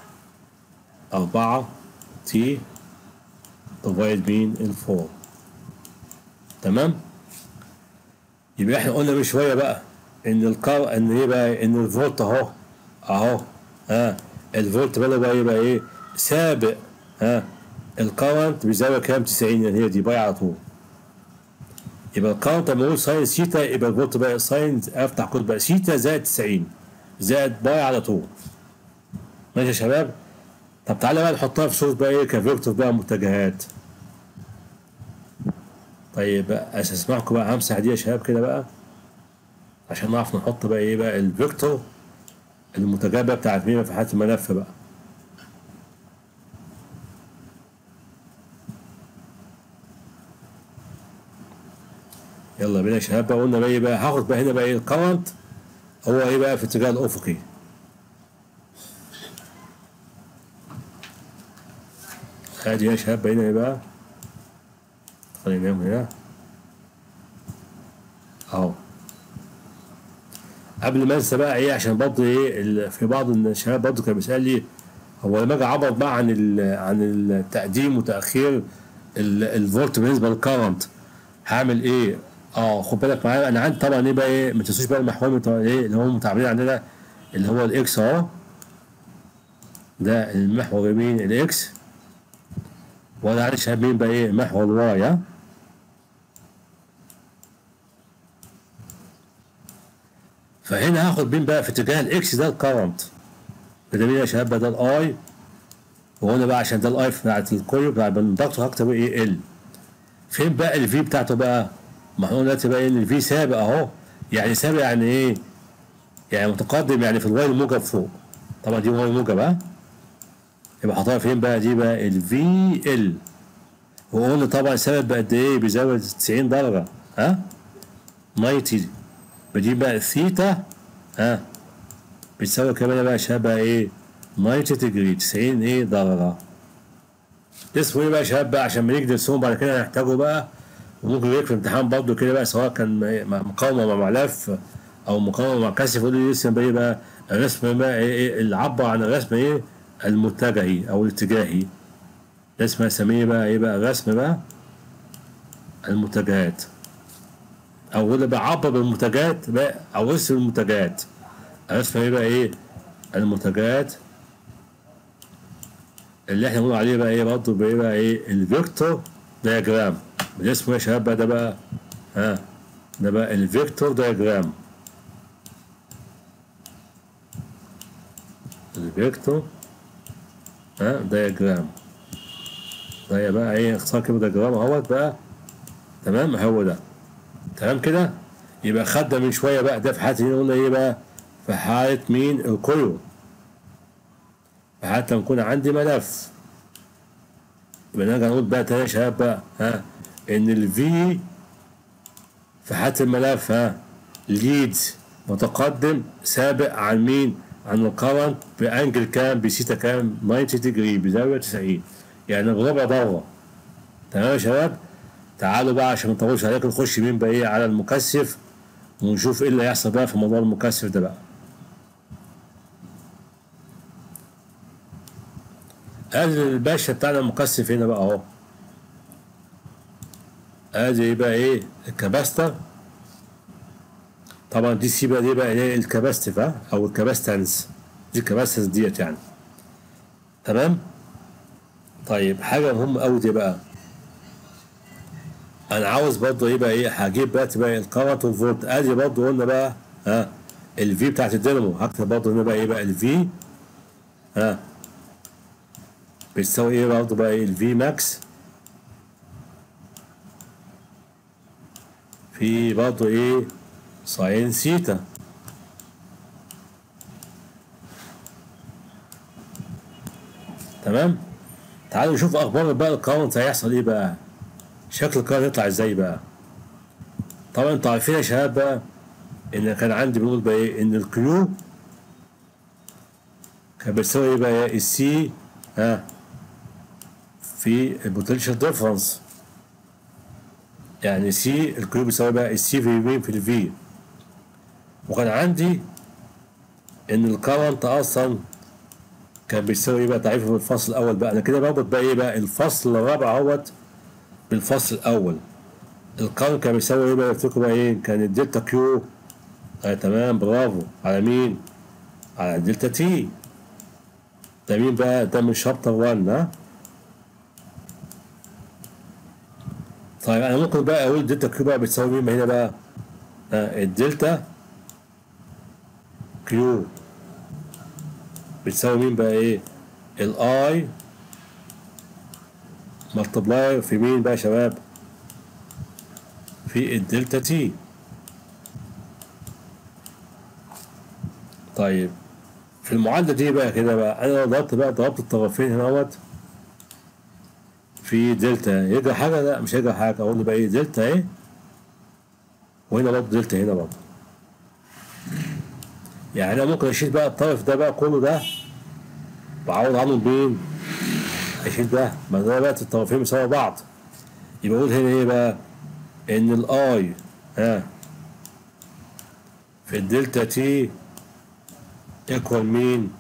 4 تي ديفايد مين ال4. تمام. يبقى احنا قلنا من شويه بقى ان ان ايه بقى ان الفولت اهو الفولت بقى يبقى ايه سابق الكرنت بزاويه كام 90 يعني هي دي باي على طول. يبقى الكرنت لما نقول ساين سيتا يبقى الفولت بقى ساين افتح كود بقى سيتا زائد 90 زائد باي على طول. ماشي يا شباب. طب تعالى بقى نحطها في صورة بقى ايه كفيكتور بقى متجهات. طيب بقى اسمعكم بقى همسح دي يا شباب كده بقى عشان نعرف نحط بقى ايه بقى الفيكتور المتجهات بقى بتاعت مين في حالة الملف بقى. يلا بينا يا شباب بقى. قلنا بقى ايه بقى هاخد بقى هنا بقى ايه الكرنت هو ايه بقى في اتجاه الافقي. ادي يا شباب بقى هنا ايه بقى خلينا هنا اهو. قبل ما انسى بقى ايه عشان برضه ايه في بعض الشباب برضه كان بيسال لي هو لما اجي اعبر بقى عن التقديم وتاخير الفولت بالنسبه للكرنت هعمل ايه؟ خد بالك معايا انا عندي طبعا ايه بقى ايه ما تنسوش بقى المحور ايه اللي هم متعاملين عندنا اللي هو الاكس اهو. ده المحور يمين الاكس. ولا عارف شباب مين بقى ايه محور الواي. فهنا هاخد مين بقى في اتجاه الاكس ده الكرنت بدليل يا شباب ده الاي، وهنا بقى عشان ده الاي بتاعت الكويل بتاع الدكتور هكتب ايه ال. فين بقى الفي بتاعته بقى؟ ما احنا دلوقتي بقى ان الفي سابق اهو، يعني سابق يعني ايه؟ يعني متقدم، يعني في الواي الموجب فوق. طبعا دي واي موجب ها، يبقى حاطها فين بقى دي بقى؟ الفي ال. وقلنا طبعا سابق بقد ايه؟ بيزود 90 درجة ها؟ 90. بجيب بقى الثيتا ها بتساوي كمان بقى شباب بقى ايه؟ 90 ديجري، 90 ايه درجة. اسمه ايه بقى يا شباب بقى عشان ما نيجي نرسمه بعد كده هنحتاجه بقى، وممكن يجيلك في الامتحان برضه كده بقى، سواء كان مقاومة مع ملف أو مقاومة مع كثف، يقول لي يرسم بقى ايه بقى؟ الرسم بقى ايه اللي عبر عن الرسم ايه؟ المتجهي أو الاتجاهي. اسمها اسميه بقى ايه بقى؟ الرسم بقى المتجهات، أو اللي بيعبر بالمتجهات بقى، أو اسم المتجهات. الرسم ايه بقى ايه؟ المتجهات اللي احنا بنقول عليه بقى ايه برضه بقى ايه؟ الفيكتور دياجرام. ده اسمه ايه يا شباب بقى؟ ده بقى ها ده بقى الفيكتور دياجرام. الفيكتور دياجرام ده بقى ايه؟ اختصار كده دياجرام اهوت بقى. تمام، هو ده. تمام كده. يبقى خدنا من شويه بقى ده في حاله مين؟ قلنا ايه بقى؟ في حاله مين؟ الكويل. في حاله لما يكون عندي ملف. يبقى نرجع نقول بقى تاني يا شباب بقى ان الفي في حالة الملف ليدز متقدم سابق عن مين؟ عن الكرنت بانجل كام؟ بسيتا كام؟ 90 ديجري، بزاوية 90، يعني بربع درجة. تمام يا شباب؟ تعالوا بقى عشان ما نطولش عليكم نخش مين بقى ايه؟ على المكثف، ونشوف ايه اللي هيحصل بقى في موضوع المكثف ده بقى. ادي الباشا بتاعنا المكثف هنا بقى اهو. ادي بقى ايه؟ الكاباستر. طبعا دي سي بقى دي بقى ايه؟ الكاباستيف او الكاباستنس. دي الكاباستنس ديت يعني. تمام. طيب حاجه مهمه قوي دي بقى، انا عاوز برضه ايه بقى ايه؟ هجيب بقى تبقى الكارنت والفولت. ادي برضه قلنا بقى الفي بتاعت الدينامو. هكتب برضه هنا بقى ايه بقى؟ الفي بتساوي ايه برضه بقى ايه؟ الفي ماكس في برضه ايه؟ ساين سيتا. تمام. تعالوا نشوف اخبار بقى الكارنت هيحصل ايه بقى؟ شكل الكارنت يطلع ازاي بقى؟ طبعا انتوا عارفين يا شباب بقى ان كان عندي بنقول بقى ايه؟ ان الكيو كان بيساوي ايه بقى؟ السي في البوتنشال ديفرنس. يعني سي الكيو بيساوي بقى السي في مين؟ في الفي. وكان عندي ان الكارنت اصلا كان بيساوي ايه بقى؟ تعريفه في الفصل الاول بقى. انا كده بربط بقى ايه بقى؟ الفصل الرابع اهوت بالفصل الاول. الكارنت كان بيساوي ايه بقى؟ افتكروا بقى ايه؟ كان الدلتا كيو تمام، برافو. على مين؟ على الدلتا تي. ده مين بقى؟ ده من شابتر 1 طيب انا ممكن بقى اقول الدلتا كيو بقى بتساوي مين هنا بقى؟ الدلتا كيو بتساوي مين بقى ايه؟ الاي ملتبلاي في مين بقى يا شباب؟ في الدلتا تي. طيب في المعادلة دي بقى كده بقى انا ضربت الطرفين هنا اهوت في دلتا. يجرى حاجة؟ لا مش هيجرى حاجة. اقول له بقى ايه؟ دلتا ايه، وهنا برضه دلتا هنا برضه. يعني انا ممكن اشيل بقى الطرف ده بقى كله ده بعوض عنه بين اشيل ده، ما ده بقى الطرفين بيساوي بعض. يبقى اقول هنا ايه بقى؟ ان الاي في الدلتا تي ايكوال مين؟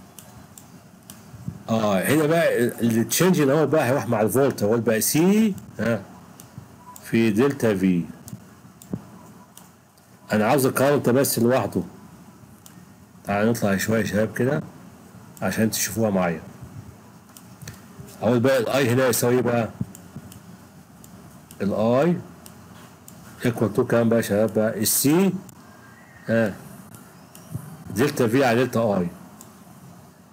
هنا بقى التشينج اللي هو بقى هيروح مع الفولت، هو بقى سي في دلتا في. انا عاوز الكارنت بس لوحده. تعالى نطلع شويه يا شباب كده عشان تشوفوها معايا. اقول بقى الاي هنا يساوي بقى الاي ايكوال تو كام بقى يا شباب بقى؟ السي دلتا في على دلتا اي.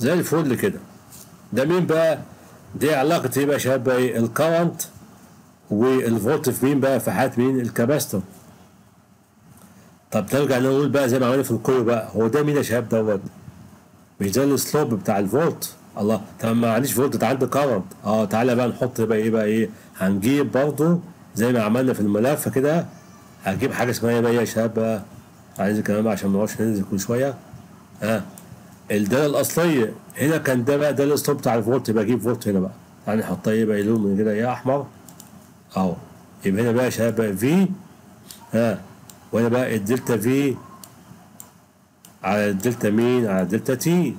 زي الفل كده. ده مين بقى؟ دي علاقة ايه بقى يا شباب بقى؟ ايه الكرنت والفولت في مين بقى؟ في حالة مين؟ الكاباستور. طب نرجع نقول بقى زي ما عملنا في الكوري بقى، هو ده مين يا شباب دوت؟ مش ده السلوب بتاع الفولت؟ الله، طب ما عنديش فولت، ده عندي كرنت. تعالى بقى نحط بقى ايه بقى ايه؟ هنجيب برضه زي ما عملنا في الملف كده، هجيب حاجة اسمها ايه بقى يا شباب بقى؟ عايز كمان بقى عشان ما نقعدش ننزل كل شوية. الدالة الأصلية هنا كان ده بقى ده الاسلوب بتاع الفولت، يبقى اجيب فولت هنا بقى. تعالى نحطها ايه بقى لون من كده ايه احمر اهو. يبقى هنا بقى يا شباب بقى في وهنا بقى الدلتا في على الدلتا مين؟ على الدلتا تي.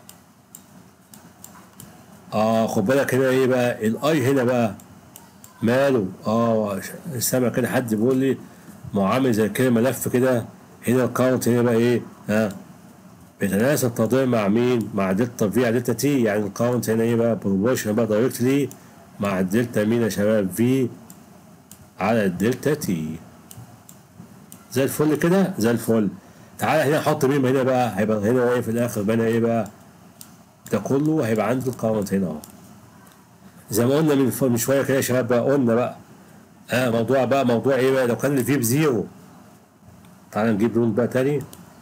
خد بالك هنا ايه بقى؟ الاي هنا بقى ماله؟ سامع كده حد بيقول لي ما هو عامل زي كده ملف كده. هنا الكاونت هنا بقى ايه؟ بيتناسب تضارب مع مين؟ مع دلتا في على دلتا تي. يعني الكاونت هنا ايه بقى؟ بروبورشن بقى دايركتلي مع الدلتا مين يا شباب؟ في على الدلتا تي. زي الفل كده، زي الفل. تعالى هنا نحط مين هنا بقى؟ هيبقى هنا ايه في الاخر بقى ايه بقى؟ ده كله هيبقى عندي الكاونت هنا اهو. زي ما قلنا من شويه كده يا شباب بقى، قلنا بقى موضوع ايه بقى؟ لو كان الفي بزيرو. تعالى نجيب لون بقى تاني.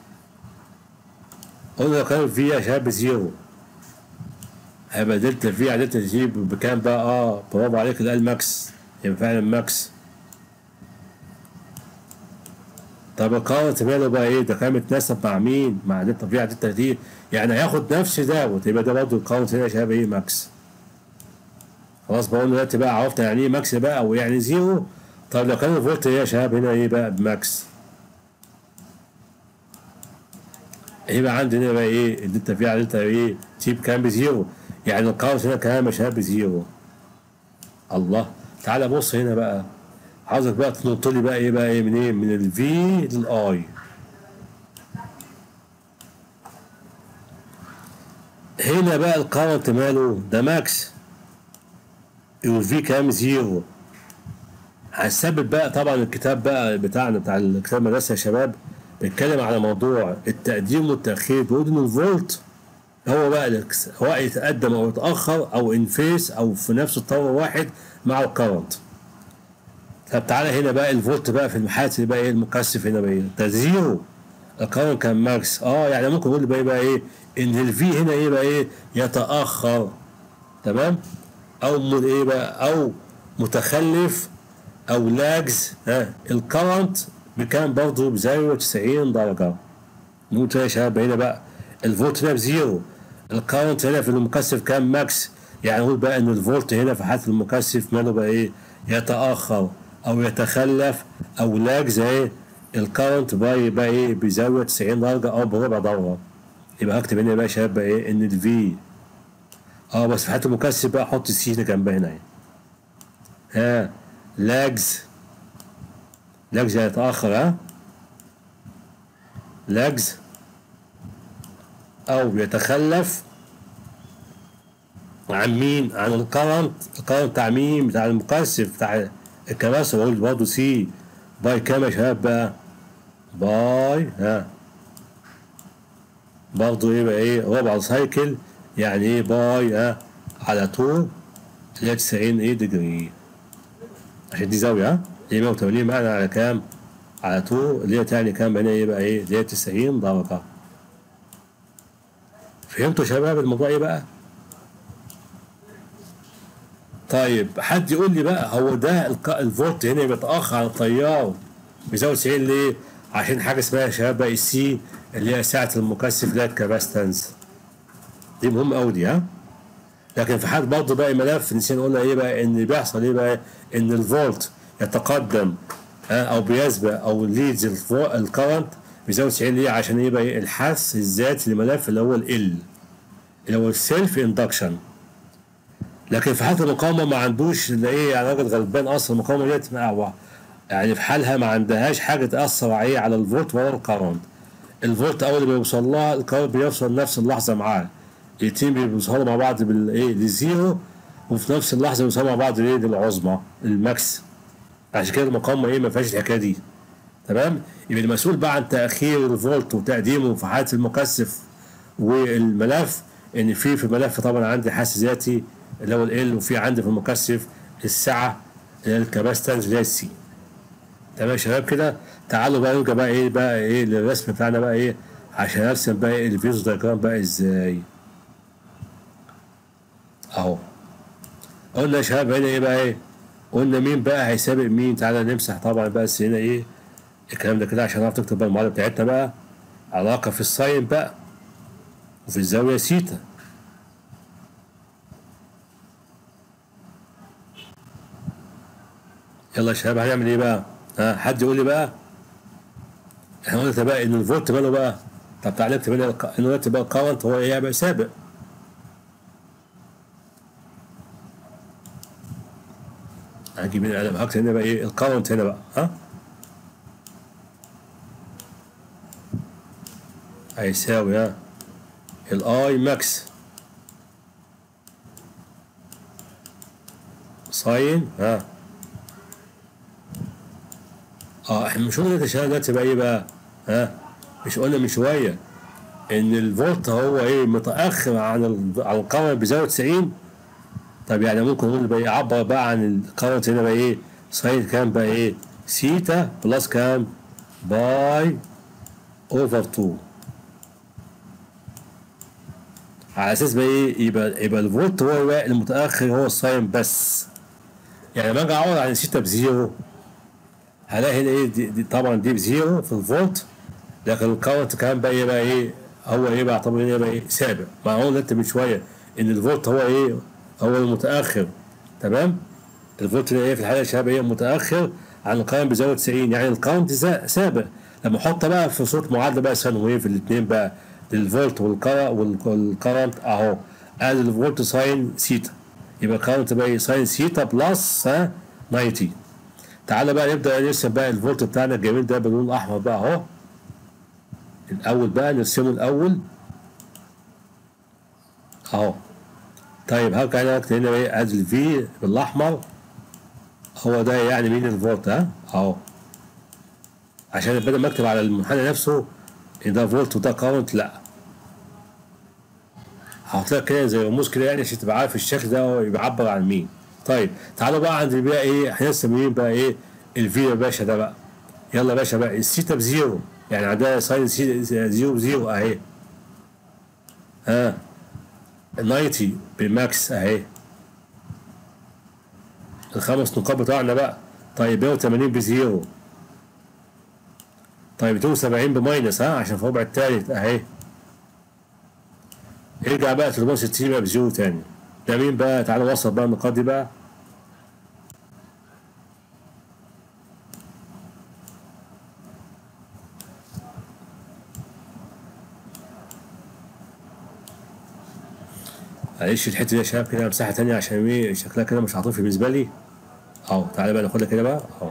قلنا لو كان الفي يا شباب بزيرو هيبقى دلتا في على دلتا تي بكام بقى؟ برافو عليك، ده الماكس، يبقى فعلا ماكس. طب الكاونت ماله بقى ايه؟ ده كان متناسب مع مين؟ مع دلتا في على دلتا تي، يعني هياخد نفس دوت، يبقى ده برضه الكاونت هنا يا شباب ايه؟ ماكس. خلاص بقى دلوقتي بقى عرفنا يعني ايه ماكس بقى او يعني زيرو. طب لو كان الفولت يا شباب هنا ايه بقى؟ بماكس. يبقى عندنا بقى ايه؟ الدلتا في على دلتا ايه؟ تي بكام؟ بزيرو. يعني الكاونت هنا كمان مش هيبقى بزيرو. الله، تعالى بص هنا بقى، عاوزك بقى تنط لي بقى ايه بقى ايه؟ من ايه؟ من الفي للاي. هنا بقى الكارنت ماله؟ ده ماكس، والفي كام؟ زيرو. هنثبت بقى طبعا الكتاب بقى بتاعنا بتاع الكتاب المدرسة يا شباب بيتكلم على موضوع التقديم والتأخير، بيقول إن الفولت هو بقى سواء يتقدم أو يتأخر أو انفيس أو في نفس الطور واحد مع الكرنت. طب تعالى هنا بقى الفولت بقى في المحاذ بقى ايه؟ المكثف هنا بقى ايه؟ ده زيرو. الكرنت كان ماكس. يعني ممكن نقول بقى ايه؟ ان الفي هنا ايه بقى ايه؟ يتأخر. تمام؟ او ايه بقى؟ او متخلف او لاجز. الكرنت بكام برضه؟ بزاوية 90 درجة. نقول يا شباب هنا بقى الفولت هنا بزيرو، الكرنت هنا في المكثف كام؟ ماكس. يعني نقول بقى ان الفولت هنا في حالة المكثف ماله بقى ايه؟ يتأخر او يتخلف او لاجز ايه؟ الكرنت بقى ايه؟ بزاوية 90 درجة او بربع درجة. يبقى هكتب هنا بقى يا شباب بقى ايه؟ ان الفي بس في حالة المكثف بقى احط السي اللي جنبها هنا لاجز يتأخر لاجز او يتخلف عن مين؟ عن الكرنت بتاع مين؟ بتاع المكثف بتاع الكباسة. بقول برضه سي باي كام يا شباب بقى؟ باي برضه ايه بقى ايه؟ ربع سايكل. يعني ايه باي على طول اللي هي 90 ديجري، عشان دي زاوية دي 180 معنى على كام؟ على طول اللي هي تعني كام هنا ايه بقى ايه؟ اللي هي 90 درجة. فهمتوا يا شباب الموضوع ايه بقى؟ طيب حد يقول لي بقى هو ده الفولت هنا بيتأخر عن التيار بيزود 90 ليه؟ عشان حاجة اسمها يا شباب بقى السي اللي هي ساعة المكثف اللي هي الكاباستنس. دي مهمة أوي دي لكن في حال برضه بقى ملف نسينا قلنا ايه بقى؟ ان بيحصل ايه بقى؟ ان الفولت يتقدم او بيسبق او ليدز الكرنت بيزود 90 ليه؟ عشان ايه بقى؟ الحث الذاتي لملف اللي هو اللي هو السيلف اندكشن. لكن في حالة المقاومة ما عندوش اللي ايه؟ يعني راجل غلبان اصلا المقاومة ديت يعني في حالها ما عندهاش حاجة تأثر على الفولت ولا الكرنت. الفولت اول ما بيوصل لها الكرنت بيوصل نفس اللحظة معاه. الاتنين بيوصلوا مع بعض بالايه؟ للزيرو، وفي نفس اللحظة بيوصلوا مع بعض ليه؟ للعظمى الماكس. عشان كده المقاومة ما فيهاش الحكاية دي. تمام؟ يبقى المسؤول بقى عن تأخير الفولت وتقديمه في حالة المكثف والملف ان في الملف طبعا عندي حس ذاتي اللي هو ال، وفي عندي في المكثف السعه اللي هي الكاباستنس اللي هي السي. تمام يا شباب كده. تعالوا بقى نرجع بقى ايه للرسم بتاعنا بقى ايه عشان ارسم بقى ايه الفيوز دايجرام بقى ازاي. اهو قلنا يا شباب هنا ايه بقى ايه، قلنا مين بقى هيسابق مين. تعالى نمسح طبعا بس هنا ايه الكلام ده كده عشان نعرف نكتب بقى المعادله بتاعتنا بقى. علاقه في الساين بقى وفي الزاويه سيتا. يلا يا شباب هنعمل ايه بقى؟ ها حد يقول لي بقى. احنا قلنا بقى ان الفولت ماله بقى. طب تعالى نكتب هنا انه دلوقتي بقى الكرنت هو ايه بقى سابق. هجيب هنا القلم هكتب هنا بقى ايه الكرنت هنا بقى. ها هيساوي ها الاي ماكس ساين احنا مش قلنا دلوقتي بقى ايه بقى. مش قلنا من شويه ان الفولت هو ايه متاخر عن الكرنت بزاويه 90. طب يعني ممكن نقول بقى يعبر بقى عن الكرنت هنا بقى ايه ساين كام بقى ايه سيتا بلس كام باي اوفر 2 على اساس بقى ايه يبقى الفولت هو بقى المتاخر هو الساين بس. يعني لما اجي اعوض عن سيتا بزيرو هلاقي هنا ايه دي طبعا دي بزيرو في الفولت، لكن الكرنت كمان بقى ايه هو ايه بعتبر هنا بقى ايه سابق. ما هو انت من شويه ان الفولت هو ايه هو المتاخر. تمام. الفولت هنا ايه في الحاله يا شباب ايه متاخر عن الكرنت بزاويه 90. يعني الكرنت سابق. لما احط بقى في صوره معادله بقى سين ويف الاثنين بقى للفولت والكرنت اهو. ادي الفولت ساين سيتا يبقى الكرنت بقى ايه ساين سيتا بلس 90. تعالى بقى نبدا نرسم بقى الفولت بتاعنا الجميل ده باللون الاحمر بقى اهو. الاول بقى نرسمه الاول اهو. طيب هرجع هنا اكتب هنا ايه ادي الفي بالاحمر هو ده يعني مين الفولت اهو. عشان بدل ما اكتب على المنحنى نفسه ان ده فولت وده كارنت لا، هحط لك كده زي رموز كده يعني عشان تبقى عارف الشكل ده هو بيعبر عن مين. طيب تعالوا بقى عند بقى ايه هنرسم مين بقى ايه الفي يا باشا ده بقى. يلا يا باشا بقى السيتا بزيرو يعني عندها ساين زيرو بزيرو اهي. 90 بالماكس اهي. الخمس نقاط بتوعنا بقى. طيب 180 بزيرو. طيب 270 بماينس عشان في الربع التالت اهي. ارجع بقى 360 بقى بزيرو تاني. ده مين بقى؟ تعالى نوصل بقى النقاط دي بقى. معلش الحته دي يا شباب كده مساحه تانية عشان ايه شكلها كده مش عاطفي بالنسبه لي. اهو تعالى بقى ناخدها كده بقى اهو.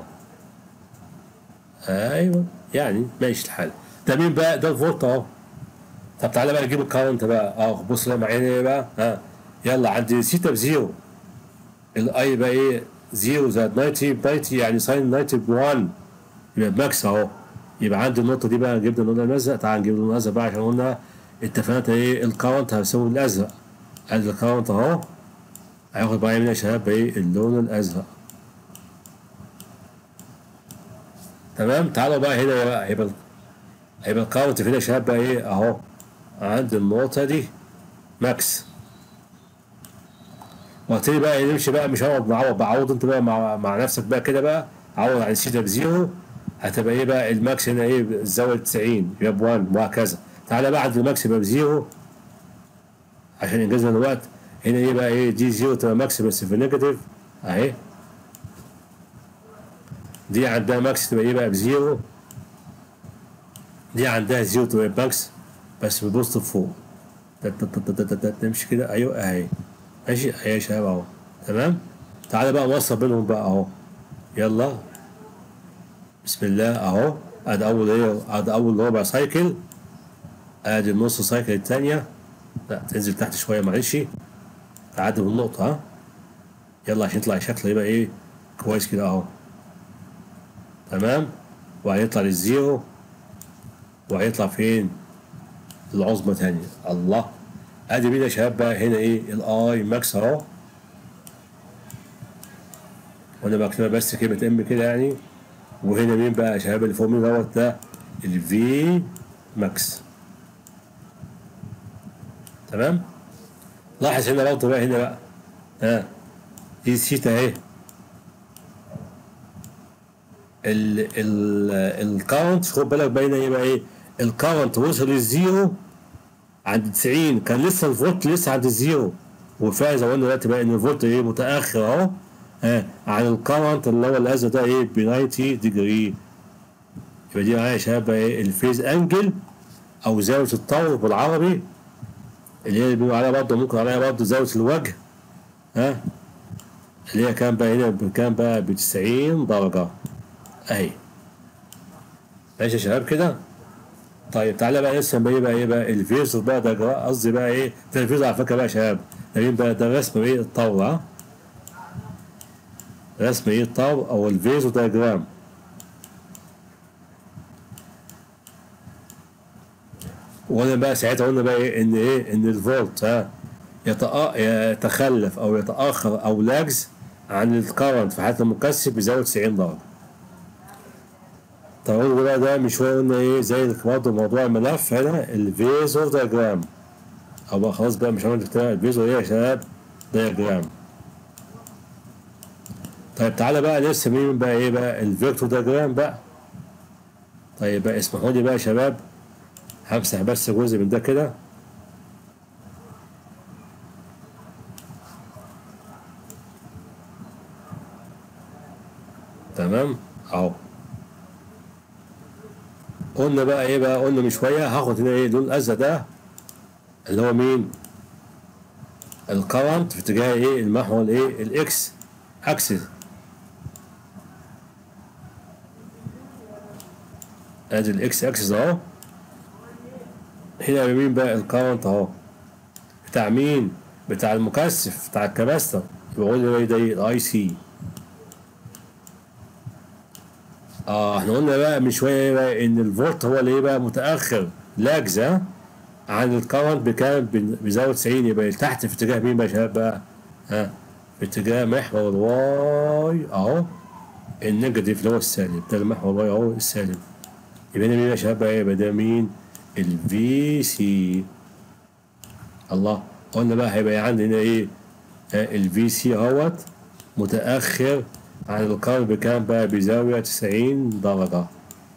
ايوه يعني ماشي الحال. ده مين بقى؟ ده الفولت اهو. طب تعالى بقى نجيب الكارنت بقى اهو. بص بقى معايا ايه بقى يلا عندي سيتا بزيرو. الاي بقى ايه زيرو زائد 90 يعني ساين 90 ب1 يبقى بماكس اهو. يبقى عندي النقطه دي بقى جبنا اللون الازرق. تعال نجيب اللون الازرق بقى عشان قلنا اتفقنا ايه الكارنت هيساوي الازرق. ادي الكارنت اهو. هياخد بقى يمين يا شباب بايه اللون الازرق. تمام. تعالوا بقى هنا بقى هيبقى الكارنت فين يا شباب بقى ايه اهو. عند النقطه دي ماكس. وهتبتدي بقى نمشي بقى مش هقعد بعوض انت بقى مع نفسك بقى كده بقى. عوض عن سيتا بزيرو هتبقى ايه بقى الماكس هنا ايه الزاويه 90 يبقى ب1 وهكذا. تعالى بقى عند الماكس يبقى بزيرو عشان انجزنا الوقت. هنا ايه بقى ايه دي زيرو تبقى ماكس بس في نيجاتيف اهي. دي عندها ماكس تبقى ايه بقى بزيرو. دي عندها زيرو تبقى ماكس بس ببوزيتيف فوق. نمشي كده ايوه اهي. ماشي اهي يا شباب اهو. تمام. تعالى بقى نوصل بينهم بقى اهو. يلا بسم الله اهو. ادي اول ربع سايكل. ادي النص سايكل الثانيه. لا تنزل تحت شويه معلش. تعدي بالنقطه يلا عشان يطلع شكله يبقى ايه كويس كده اهو. تمام. وهيطلع للزيرو وهيطلع فين العظمى تاني. الله ادي مين يا شباب بقى هنا ايه الاي ماكس اهو، وانا بكتبها بس كلمة ام كده يعني. وهنا مين بقى يا شباب اللي فوق مين دوت ده الفي ماكس. تمام. لاحظ هنا برضه بقى هنا بقى ها دي سيتا اهي. الكاونت خد بالك باينه ايه بقى ايه الكاونت وصل للزيرو عند 90، كان لسه الفولت لسه عند الزيرو، وفعلا زي ما قلنا دلوقتي بقى ان الفولت ايه متاخر اهو عن الكاونت اللي هو الازرق ده ايه ب 90 ديجري. يبقى دي معايا يا شباب بقى ايه الفيز انجل او زاويه الطور بالعربي، اللي هي بيقولوا عليها برضه ممكن عليها برضه زاويه الوجه اللي هي كان بقى هنا كان بقى ب 90 درجه اهي. ماشي يا شباب كده. طيب تعالى بقى نرسم بقى ايه بقى الفيز بقى ده، قصدي بقى ايه ده الفيز على فكره بقى يا شباب ده بقى ده رسم ايه الطور رسم ايه الطور او الفيزو دايجرام. وقلنا بقى ساعتها قلنا بقى ايه ان الفولت يتخلف او يتاخر او لاجز عن الكرنت في حاله المكثف بزاويه 90 درجه. طب قلنا بقى ده من شويه قلنا ايه زي برضه موضوع الملف هنا الفيزو دايجرام، او بقى خلاص بقى مش هنقول الفيزو ايه يا شباب دايجرام. طيب تعالى بقى نرسم ايه بقى ايه بقى الفيكتور دايجرام بقى. طيب بقى اسمحوا لي بقى يا شباب همسح بس جزء من ده كده. تمام اهو. قلنا بقى ايه بقى قلنا من شويه هاخد هنا ايه اللون الازرق ده اللي هو مين الكرنت في اتجاه ايه المحور الايه الاكس اكسس. ادي الاكس اكسس اهو. هنا مين بقى الكرنت اهو بتاع مين بتاع المكثف بتاع الكباستر. يبقى قلنا بقى ده الاي سي. احنا قلنا بقى من شويه ايه بقى ان الفولت هو اللي ايه بقى متاخر لاجز عن الكرنت بكام بزاويه 90. يبقى تحت في اتجاه مين بقى يا شباب بقى في اتجاه محور الواي اهو النيجاتيف اللي هو السالب ده المحور الواي اهو السالب. يبقى هنا مين يا شباب بقى يبقى ده مين الفي سي. الله قلنا بقى هيبقى عندي هنا ايه الفي سي اهوت متاخر عن الكرنت بكام بقى بزاويه 90 درجه.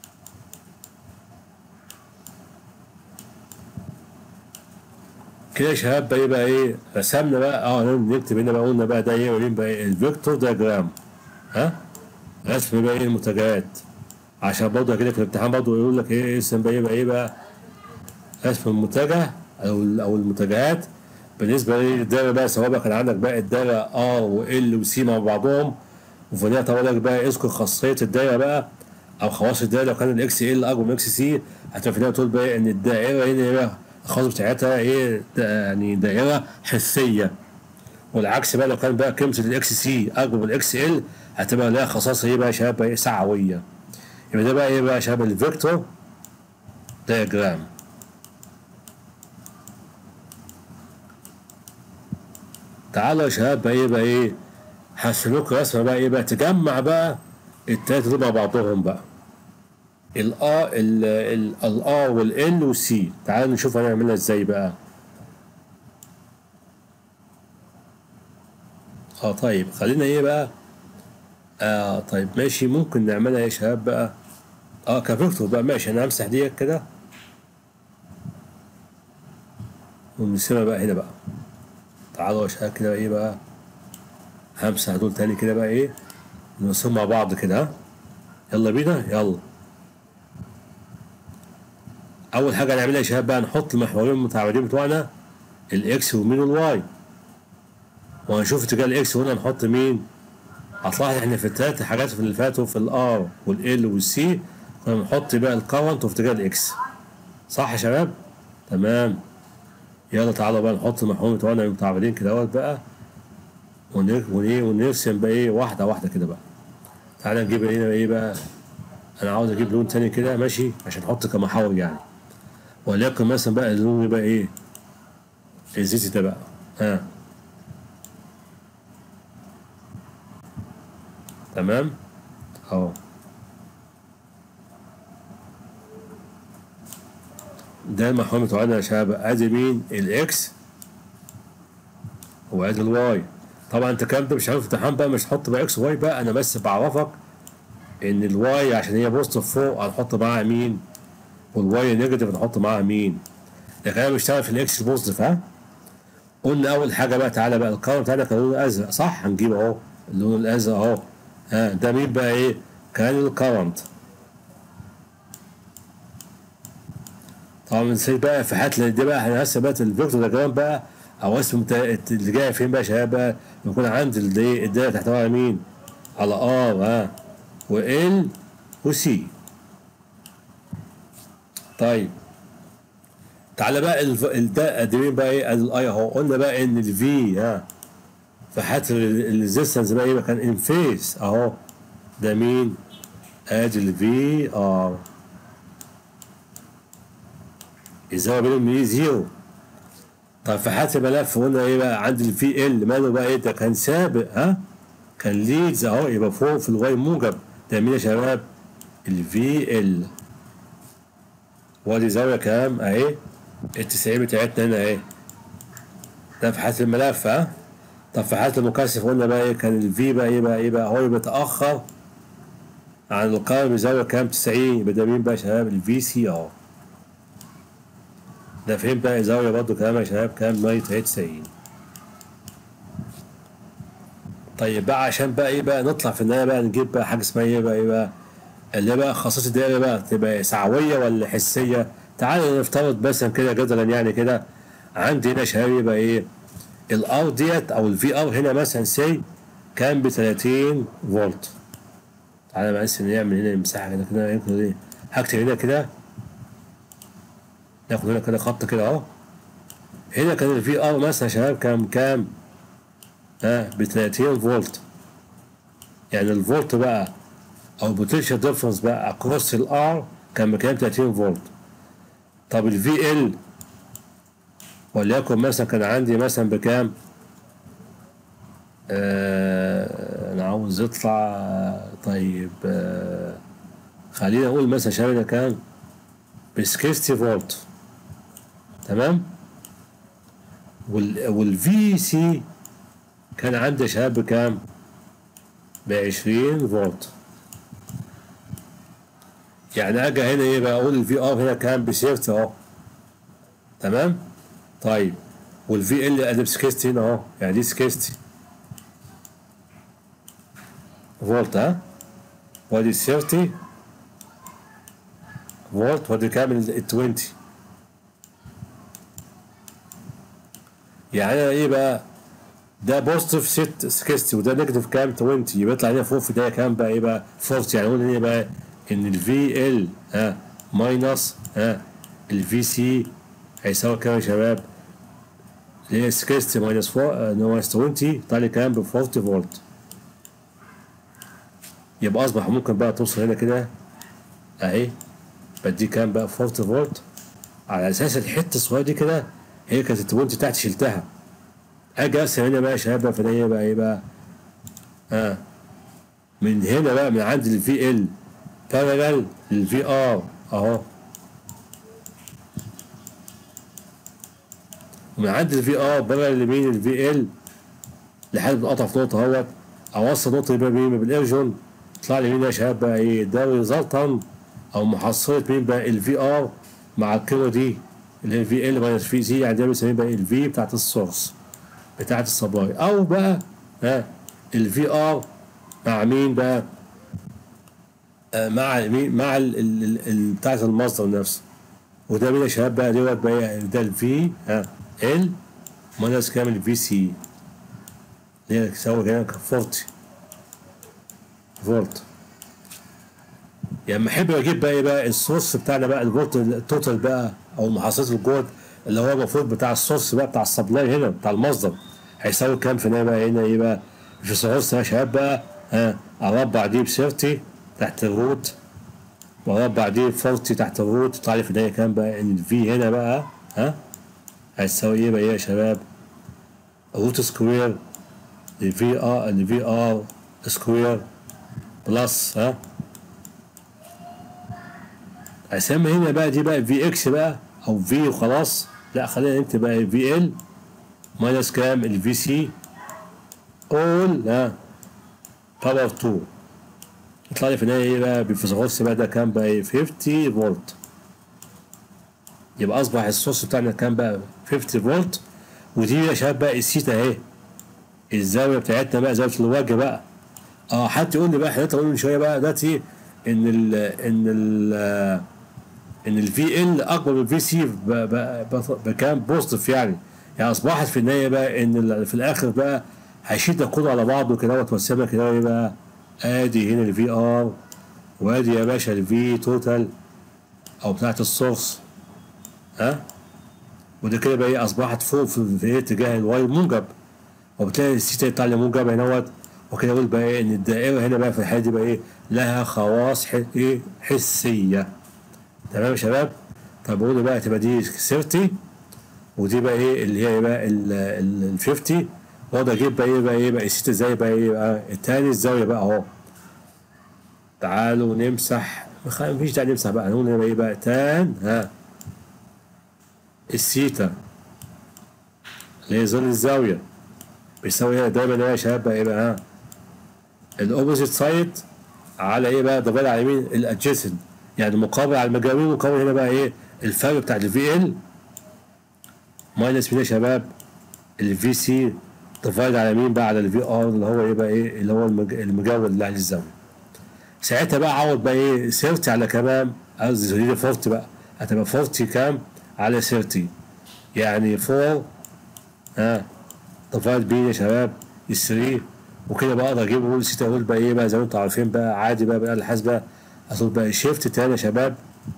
كده يا شباب بقى ايه رسمنا بقى نكتب هنا بقى قلنا بقى ده ايه بقى إيه الفيكتور دياجرام رسم بقى ايه المتجهات عشان برضه كده في الامتحان برضه يقول لك ايه اسم بقى ايه بقى رسم المتجه او المتجهات بالنسبه للدايره بقى، سواء بقى كان عندك بقى الدايره ار وال وسي مع بعضهم. وفي طبعا لك بقى اذكر خاصيه الدايره بقى او خواص الدايره لو كان الاكس ال اكبر من اكس سي هتبقى في النهايه تقول بقى ان الدائره هنا بقى الخاصه بتاعتها ايه يعني دائره حسيه. والعكس بقى لو كان بقى قيمه الاكس سي اكبر من الاكس ال هتبقى لها خصائص ايه بقى يا شباب بقى سعويه. يبقى ده بقى ايه بقى يا شباب الفيكتور دايجرام. تعالوا يا شباب بقى ايه هرسملكوا رسمه بقى ايه بقى تجمع بقى التلاته دول مع بعضهم بقى الار والال والسي. تعالوا نشوف هنعملها ازاي بقى. طيب خلينا ايه بقى طيب ماشي ممكن نعملها يا شباب بقى كفيكتور بقى. ماشي انا همسح ديت كده ونرسمها بقى هنا بقى. تعالوا يا شباب كده ايه بقى همسح دول تاني كده بقى ايه نرسمهم مع بعض كده. يلا بينا يلا. اول حاجه هنعملها يا شباب بقى نحط المحورين المتعامدين بتوعنا الاكس والمين والواي، وهنشوف اتجاه الاكس هنا نحط مين. هتلاحظ احنا في الثلاث حاجات اللي فاتوا في الار والال والسي كنا بنحط بقى الكرنت في اتجاه الاكس صح يا شباب؟ تمام. يلا تعالوا بقى نحط المحورين بتوعنا المتعامدين كده اهوت بقى ونرسم بقى ايه واحده واحده كده بقى. تعالى نجيب هنا ايه بقى انا عاوز اجيب لون تاني كده ماشي عشان احط كمحاور يعني. وليكن مثلا بقى اللون يبقى ايه الزيتي ده بقى. ها تمام اهو. ده المحور بتوعنا يا شباب. ادي مين؟ الاكس وادي الواي. طبعا انت الكلام ده مش عارف امتحان بقى، مش هتحط بقى اكس واي بقى، انا بس بعرفك ان الواي عشان هي بوزيتيف فوق هنحط معاها مين، والواي نيجاتيف هنحط معاها مين. لكن انا بشتغل في الاكس بوزيتيف. ها قلنا اول حاجه بقى، تعالى بقى الكارت بتاعنا كان لونه ازرق صح، هنجيب اهو اللون الازرق اهو. ها ده مين بقى؟ ايه كان الكرنت. طبعا نسيت بقى في حالة دي بقى احنا هسه بقى الفيكتور ديجرام بقى، او اسم اللي جاي فين بقى يا شباب بقى، يكون عندي الدايره تحتوي على مين؟ على ار ها وال وسي. طيب تعالى بقى ده ادي مين بقى؟ ايه ادي الاي اهو. قلنا بقى ان الفي ها في حالة الريزيستنس بقى ايه كان ان فيس اهو. ده مين؟ ادي الفي ار. الزاويه بينهم ايه؟ زيرو. طب في حالة الملف قلنا ايه بقى؟ عند الفي ال ماله بقى؟ ايه ده كان سابق. ها كان ليدز اهو، يبقى فوق في الواي موجب. ده مين يا شباب؟ الفي ال. وادي زاوية كام اهي؟ ال90 بتاعتنا هنا اهي. ده في حالة الملف. ها طب في حالة المكثف قلنا بقى ايه؟ كان الفي بقى ايه بقى؟ ايه بقى؟ هو بيتأخر عن القائم بزاوية كام؟ 90. يبقى ده مين بقى يا شباب؟ الفي سي اهو. ده فين بقى زاوية برضه كام يا شباب؟ كام؟ 90. طيب بقى عشان بقى ايه بقى نطلع في النهايه بقى نجيب بقى حاجه اسمها ايه بقى؟ ايه بقى اللي بقى خاصيه الدائره بقى؟ تبقى سعويه ولا حسيه؟ تعال نفترض مثلا كده جدلا يعني كده، عندي هنا شباب يبقى ايه الار ديت او الفي ار هنا مثلا سي كان ب 30 فولت. تعالى بس نعمل هنا المساحه كده كده يمكن ايه، هكتب هنا كده، ناخد هنا كده خط كده اهو. هنا كان الفي ار مثلا يا شباب كام ب 30 فولت. يعني الفولت بقى او البوتنشال ديفرنس بقى اكروس الار كان بكام؟ 30 فولت. طب الفي ال وليكن مثلا كان عندي مثلا بكام؟ انا عاوز يطلع طيب خلينا نقول مثلا شباب كام؟ ب 60 فولت. تمام. والفي سي كان عندي يا شباب بكام؟ ب 20 فولت. يعني اجي هنا ايه بقى؟ اقول الفي ار هنا كام؟ ب 30 اهو. تمام. طيب والفي ال ادي ب 60 هنا اهو، يعني دي 60 فولت. ها وادي 30 فولت، وادي كام؟ ال 20. يعني انا ايه بقى؟ ده بوزيتيف 60 وده نيجاتيف كام؟ 20. يبقى يطلع هنا فوق في ده كام بقى؟ ايه بقى؟ 40. يعني نقول ايه بقى؟ ان الفي ال ماينس الفي سي هيساوي كام يا شباب؟ اللي هي 60 ماينس 20 طلع لي كام؟ ب 40 فولت. يبقى اصبح ممكن بقى توصل هنا كده اهي، بدي كام بقى؟ 40 فولت. على اساس الحته الصغيره دي كده هي كانت ال 20 بتاعتي شلتها. اجي ارسم هنا بقى يا شباب بقى، فده ايه بقى؟ ايه بقى؟ من هنا بقى من عند الفي ال بارالل للفي ار اهو، ومن عند الفي ار بارالل لمين؟ الفي ال لحد ما اقطع في نقطه اهوت، اوصل نقطه يبقى مين؟ بالارجون. يطلع لي مين يا شباب بقى؟ ايه ده؟ ريزلتن او محصله مين بقى؟ الفي ار مع القيمه دي اللي هي الفي ال ماينس في سي. يعني ده بنسميه بقى الفي بتاعت السورس بتاعت السبلاي، او بقى الفي ار مع مين بقى؟ مع مين؟ مع بتاعت المصدر نفسه. وده مين يا شباب بقى؟ دوت بقى ده الفي ال ماينس كام؟ الفي سي اللي هي تساوي كام؟ 40 فولت. يعني لما احب اجيب بقى ايه بقى؟ السورس بتاعنا بقى الفولت التوتال بقى او محصله الجهد اللي هو المفروض بتاع السورس بقى بتاع السبلاي هنا بتاع المصدر هيساوي كام في النهايه بقى؟ هنا ايه بقى؟ في سورس يا شباب بقى اربع دي ب 30 تحت الروت، واربع دي ب 40 تحت الروت. يطلع لي في النهايه كام بقى؟ ان الفي هنا بقى هتساوي ايه بقى يا شباب؟ روت سكوير لفي ار سكوير بلس هسمي هنا بقى دي بقى في اكس بقى او في وخلاص. لا خلينا نكتب بقى في ال ماينس كام الفي سي اول باور 2. يطلع لي في النهايه ايه بقى بفيثاغورس بقى ده كام بقى 50 فولت. يبقى اصبح السورس بتاعنا كام بقى 50 فولت. ودي يا شباب بقى السيتا اهي الزاويه بتاعتنا بقى زاويه الوجه بقى. حد يقول لي بقى احنا قلنا من شويه بقى دلوقتي ان ان الفي ال اكبر من الفي سي بكام بوزيتيف يعني اصبحت في النهايه بقى ان في الاخر بقى هيشيل ده كله على بعضه كده وتوسمها كده يبقى ادي هنا الفي ار وادي يا باشا الفي توتال او بتاعت السورس وده كده بقى ايه اصبحت فوق في اتجاه الواي موجب وبالتالي السيتا يطلع لي موجب هنا وكده اقول بقى ايه ان الدائره هنا بقى في الحاله دي بقى ايه لها خواص حسيه. تمام يا شباب. طب بقول بقى تبقى دي 30 ودي بقى ايه اللي هي بقى ال 50 واقدر اجيب بقى ايه بقى السيتا ازاي بقى ايه بقى التاني الزاويه بقى اهو. تعالوا نمسح مفيش داعي نمسح بقى نقول ايه بقى تان السيتا اللي هي ظل الزاويه بيساوي هنا دايما يا شباب بقى ايه بقى الاوبوزيت سايد على ايه بقى ضرب على اليمين الادجيسنت يعني مقابل على المجاورين مقابل هنا بقى ايه الفرق بتاع الفي ال ماينس مين يا شباب الفي سي ديفايد على مين بقى على الفي ار اللي هو ايه بقى ايه اللي هو المجاور اللي على الزاويه. ساعتها بقى عوض بقى ايه 30 على كام قصدي 40 بقى هتبقى 40 كام على 30 يعني 4 ديفايد بين يا شباب ال 3 وكده بقى اقدر اجيب اقول سيتا اقول بقى ايه بقى زي ما انتم عارفين بقى عادي بقى بالآلة الحاسبة اقول بقى شيفت تاني يا شباب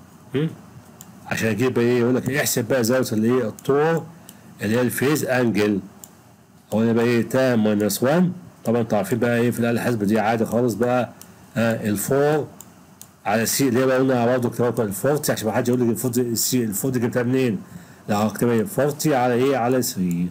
عشان اجيب بقى ايه يقول لك احسب بقى زاوية اللي هي الطور اللي هي الفيز انجل هو انا بقى ايه تان ماينس 1 طبعا انتوا عارفين بقى ايه في الآلة الحاسبة دي عادي خالص بقى الفور على سي اللي هي بقى قلنا برضه اكتبها الفورتي عشان ما حدش يقول لي الفورتي جبتها منين؟ لا هكتبها 40 على ايه على 3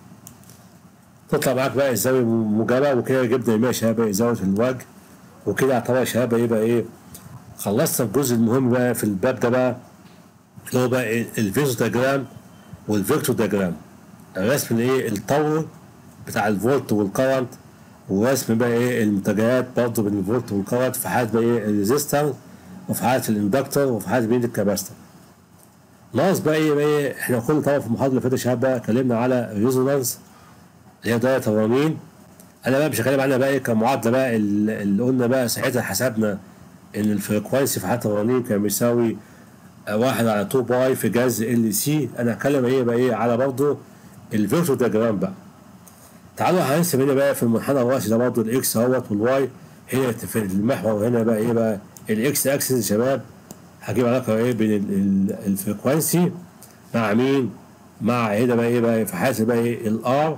تطلع معاك بقى الزاوية موجبة وكده جبنا يا شباب بقى زاوية الوجه وكده اعتبر يا شباب ايه بقى ايه خلصنا الجزء المهم بقى في الباب ده بقى اللي هو بقى الفيزو دياجرام والفيكتور دياجرام الرسم الايه الطور بتاع الفولت والكرنت ورسم بقى ايه المتجهات برضه بين الفولت والكرنت في حالة بقى ايه الريزيستر وفي حالة الاندكتور وفي حالة بين الكاباستور. ناقص بقى ايه احنا كل طبعا في المحاضرة اللي فاتت يا شباب بقى اتكلمنا على الريزونانس اللي هي دايرة الرنين. انا بقى مش هتكلم عنها بقى ايه كمعادلة بقى اللي قلنا بقى ساعتها حسبنا ان الفريكوانسي في حالة الرنين كان بيساوي 1 على 2 باي في جذر ال سي. انا هتكلم ايه بقى ايه على برضه الفيكتور دياجرام بقى. تعالوا هنرسم هنا بقى في المنحنى الرأسي ده برضه الاكس اهوت والواي هنا في المحور هنا بقى ايه بقى الاكس اكسس يا شباب هجيب علاقة ايه بين الفريكوانسي مع مين؟ مع هنا بقى ايه بقى في حالة بقى ايه الار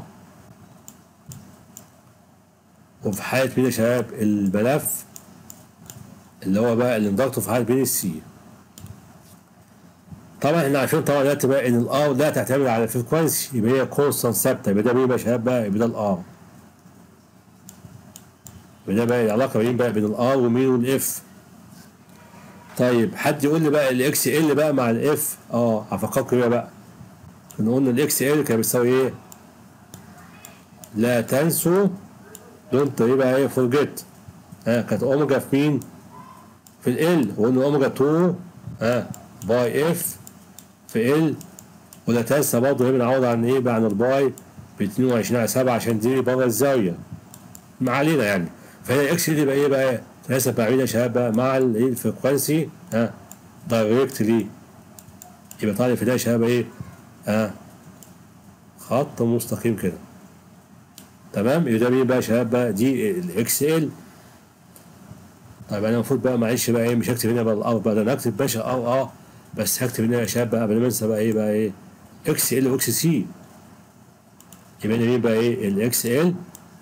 وفي حالة مين يا شباب الملف اللي هو بقى الاندكتور في حالة بين السي. طبعا احنا عارفين طبعا دلوقتي بقى ان الار لا تعتمد على الفريكوانسي يبقى هي كونستانت ثابته يبقى ده مين يا شباب بقى يبقى ده الار يبقى ده بقى العلاقه بين الار ومين والاف. طيب حد يقول لي بقى الاكس ال بقى مع الاف هفكركم بقى كنا قلنا الاكس ال كان بيساوي ايه؟ لا تنسوا دونت يبقى ايه فورجيت كانت اوميجا في مين؟ في ال وقلنا اوميجا 2 باي اف في ال ولا تنسى برضه هنا بنعوض عن ايه بقى عن الباي ب 22 على 7 عشان دي بره الزاويه ما علينا يعني. فهي الاكس دي بقى ايه بقى تناسب مع مين يا شباب بقى مع الايه الفريكوانسي دايركتلي يبقى طالع في ده يا شباب ايه خط مستقيم كده تمام. يبقى ده مين بقى يا شباب بقى دي الاكس ال. طيب انا المفروض بقى معلش بقى ايه مش هكتب هنا بقى الار بقى ده انا هكتب باشا ار بس هكتب هنا يا شباب بقى قبل ما انسى بقى ايه اكس ال واكس سي. يبقى هنا مين بقى ايه الاكس ال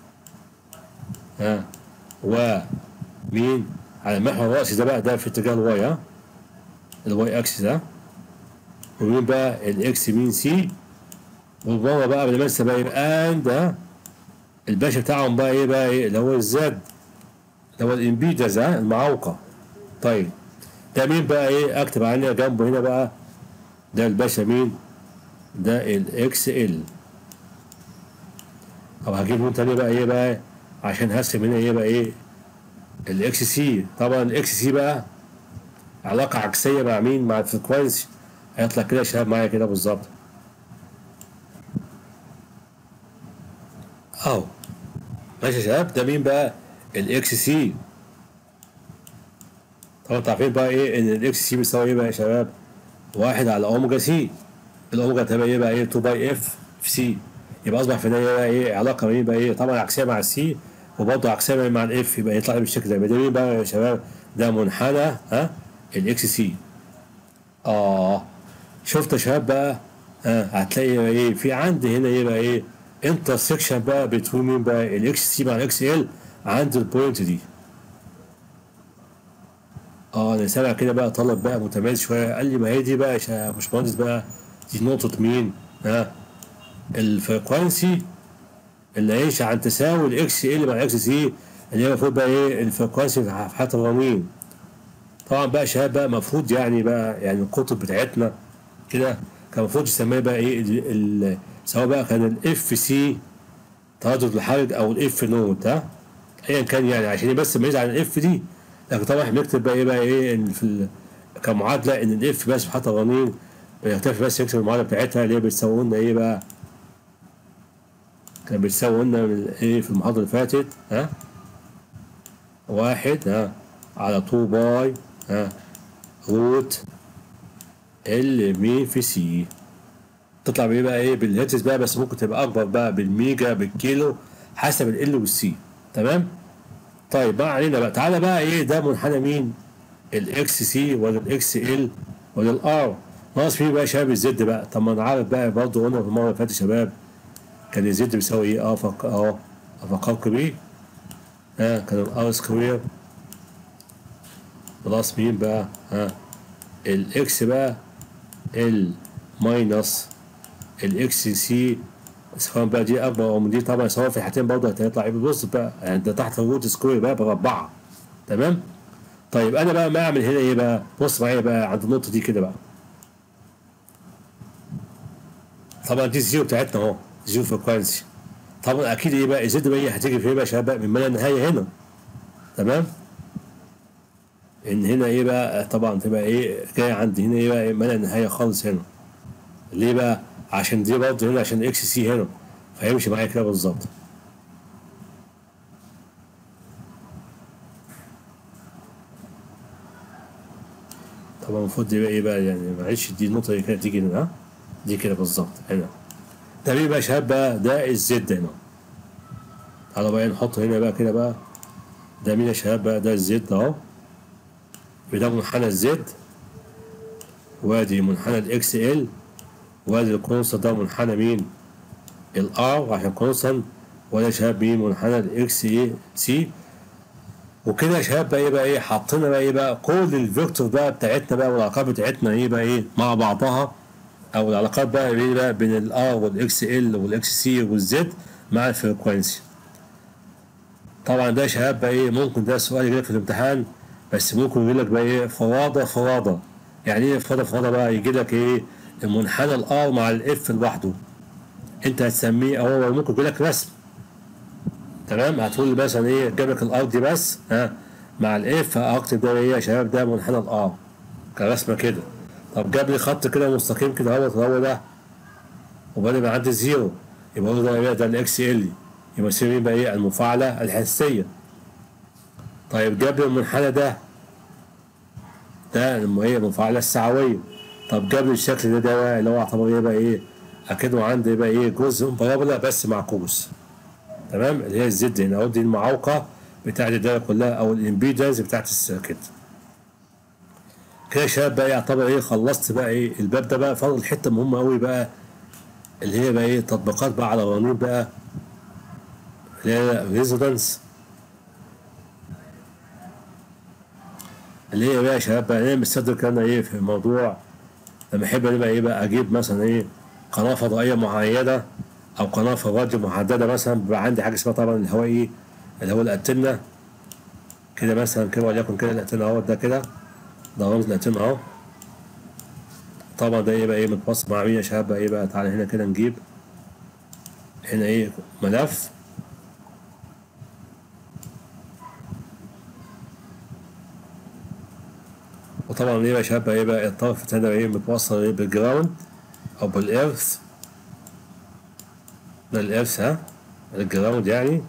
ومين على المحور الرأسي ده بقى ده في اتجاه الواي الواي اكسس ومين بقى الاكس مين سي وبابا بقى قبل ما انسى بقى يبقى اند الباشا بتاعهم بقى ايه بقى ايه اللي هو الزد، اللي هو الامبيدنس المعوقه. طيب ده مين بقى ايه اكتب عليها جنبه هنا بقى؟ ده الباشا مين؟ ده الاكس ال. او هجيب نون تاني بقى ايه بقى عشان هرسم هنا ايه بقى ايه الاكس سي. طبعا الاكس سي بقى علاقه عكسيه مع مين؟ مع الفريكوانسي. هيطلع كده يا شباب معايا كده بالظبط اهو. ماشي يا شباب، ده مين بقى؟ الاكس سي. طبعا انتوا عارفين بقى ايه ان الاكس سي بيساوي ايه بقى يا شباب؟ واحد على اوميجا سي. الاوميجا تبقى ايه بقى ايه 2 باي اف في سي. يبقى اصبح في النهايه بقى ايه علاقه بين بقى ايه طبعا عكسيه مع السي وبرضه عكسيه مع الاف، يبقى يطلع لي بالشكل ده. يبقى ده مين بقى يا شباب؟ ده منحنى الاكس سي. اه شفت يا شباب بقى؟ هتلاقي ايه في عندي هنا ايه بقى ايه انترسكشن بقى بين مين بقى الاكس سي مع الاكس ال عند البوينت دي. انا سامع كده بقى طلب بقى متميز شويه، قال لي ما هي دي بقى يا باشمهندس بقى دي نقطه مين؟ الفريكوانسي اللي هيعيش عن تساوي الاكس ال مع الاكس سي، اللي هي المفروض بقى ايه الفريكوانسي في حالة الرنين. طبعا بقى شباب بقى المفروض يعني بقى يعني الكتب بتاعتنا كده كان المفروض يسميها بقى ايه سواء بقى كان الاف سي تردد الحرج او الاف نوت ايا كان يعني عشان بس يميز عن الاف دي. لكن طبعا احنا بنكتب بقى ايه بقى ايه ان في كمعادله ان الاف بس في حالة الرنين بيختفي، بس يكتب المعادله بتاعتها اللي هي بتساوي لنا ايه بقى؟ كان بتساوي لنا ايه في المحاضره اللي فاتت واحد على 2 باي روت ال مين في سي. تطلع بايه بقى ايه بالهرتز بقى، بس ممكن تبقى اكبر بقى بالميجا بالكيلو حسب ال والسي. تمام. طيب ما علينا بقى، تعالى بقى ايه ده منحنى مين؟ الاكس سي ولا الاكس ال ولا الار؟ ناقص فيه بقى شباب الزد بقى. طب ما انا عارف بقى برضه قلنا في المره اللي فاتت يا شباب كان الزد بيساوي ايه؟ افكرك بيه كان الار سكوير بلس مين بقى؟ الاكس بقى ال ماينس الاكس سي، سواء بقى دي اكبر او من دي. طبعا سواء في الحالتين برضه هيطلع ايه؟ بص بقى يعني ده تحت الروت سكوير بقى بربعها. تمام. طيب انا بقى ما اعمل هنا ايه بقى؟ بص معايا بقى عند النقطه دي كده بقى. طبعا دي الزيرو بتاعتنا اهو، زيرو فريكوانسي. طبعا اكيد ايه بقى الزد بقى ايه هتيجي في ايه بقى يا شباب؟ من ما لا نهايه هنا. تمام. ان هنا ايه بقى طبعا تبقى ايه جايه عندي هنا ايه بقى إيه ما لا نهايه خالص هنا. ليه بقى؟ عشان دي برضه هنا عشان اكس سي هنا، فهيمشي معايا كده بالظبط. طبعا المفروض دي بقى ايه بقى يعني معلش دي النقطه دي كده تيجي هنا دي كده بالظبط هنا. ده مين بقى يا شباب بقى؟ ده الزد هنا. تعالوا بقى نحط هنا بقى كده بقى ده مين يا شباب بقى؟ ده الزد اهو. ده منحنى الزد، وادي منحنى الاكس ال، وادي الكونستانت ده منحنى مين؟ الار عشان كونستانت، وده يا شباب مين؟ منحنى الاكس اي سي. وكده يا شباب بقى ايه بقى ايه حطينا بقى ايه بقى كل الفيكتور بقى بتاعتنا بقى والعلاقات بتاعتنا ايه بقى ايه مع بعضها، او العلاقات بقى ايه بقى بين الار والاكس ال والاكس سي والزد مع الفريكوانسي. طبعا ده يا شباب بقى ايه ممكن ده سؤال يجيلك في الامتحان، بس ممكن يجيلك بقى ايه فرادة. يعني ايه فرادة بقى؟ يجيلك ايه المنحنى الار مع الاف لوحده، انت هتسميه او ممكن يجيلك رسم. تمام. هتقول لي مثلا ايه جاب لك الار دي بس مع الاف هكتب ده ايه يا شباب؟ ده منحنى الار كرسمه كده. طب جاب لي خط كده مستقيم كده هو ده وبعدين يبقى عندي زيرو، يبقى هو ده ايه؟ ده الاكس ال، يبقى يصير يبقى ايه المفاعله الحسيه. طيب جاب لي المنحنى ده لما هي المفاعله السعويه. طب جاب لي الشكل ده اللي هو يعتبر ايه بقى ايه اكنه عندي بقى ايه جزء بارابولا بس معكوس. تمام. اللي هي الزد هنا اهو، دي المعوقه بتاعت الدايره كلها او الامبيدنس بتاعت السيركت. كده يا شباب بقى يعتبر ايه خلصت بقى ايه الباب ده بقى. فاضل حته مهمه قوي بقى اللي هي بقى ايه تطبيقات بقى على الرنين بقى اللي هي ريزونانس، اللي هي بقى يا شباب بقى ايه مستخدم كان ايه في الموضوع لما احب انا بقى ايه بقى اجيب مثلا ايه قناه فضائيه معينه او قناه في راديو محدده مثلا، بيبقى عندي حاجه اسمها طبعا الهوائي اللي هو الانتنه كده مثلا كده، وليكن كده الانتنه اهو، ده كده ده رمز الانتنه اهو. طبعا ده يبقى ايه متوصل مع مين يا شباب بقى؟ ايه بقى؟ تعالى هنا كده نجيب هنا ايه ملف، وطبعا ايه بقى يا شباب بقى؟ ايه بقى الطرف التاني ايه متوصل ايه بالجراوند او بالارث، ده الارث ها، الجراوند يعني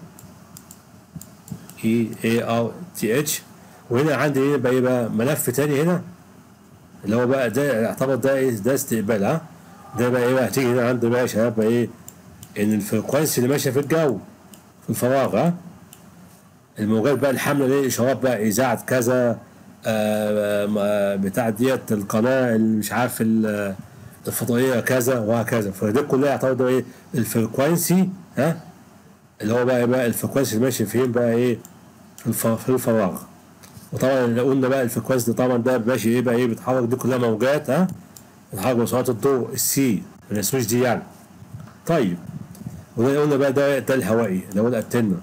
EARTH. وهنا عندي ايه بقى؟ ايه بقى ملف تاني هنا اللي هو بقى ده يعتبر ده ايه؟ ده استقبال ها. ده بقى ايه بقى؟ هتيجي هنا عندي بقى يا شباب بقى ايه؟ ان الفريكونسي اللي ماشيه في الجو في الفراغ ها، الموجات بقى الحامله دي اشارات بقى اذاعه كذا، بتاع ديت القناه اللي مش عارف الفضائيه كذا وهكذا. فدي كلها يعتبر ده ايه؟ الفريكونسي ها، اللي هو بقى ايه بقى؟ الفريكونسي اللي ماشي فين بقى ايه؟ في الفراغ. وطبعا لو قلنا بقى الفريكونسي ده طبعا ده ماشي ايه بقى؟ ايه بيتحرك، دي كلها موجات ها، بتتحرك بسرعه الضوء السي، ما نسميش دي يعني. طيب وده قلنا بقى ده الهوائي اللي هو الانتنه.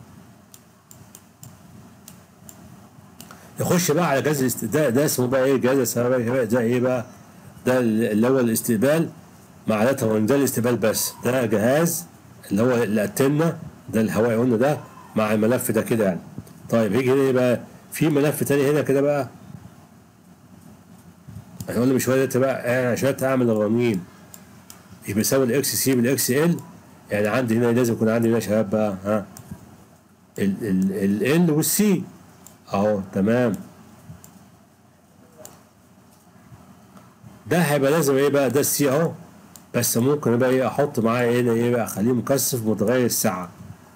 نخش بقى على جهاز ده اسمه بقى ايه؟ جهاز السماء ده ايه بقى؟ ده اللي هو الاستقبال مع لاترال، ده الاستقبال بس، ده جهاز اللي هو الانتنه، ده الهوائي قلنا ده مع الملف ده كده يعني. طيب هيجي هنا ايه بقى؟ في ملف تاني هنا كده بقى، احنا قلنا من شويه دلوقتي بقى يعني عشان اعمل الرنين يبقى يساوي الاكس سي بالاكس ال، يعني عندي هنا لازم يكون عندي هنا يا شباب بقى ها ال والسي اهو تمام. ده هيبقى لازم ايه بقى؟ ده السي اهو، بس ممكن بقى ايه احط معاه هنا ايه بقى؟ اخليه مكثف متغير الساعه.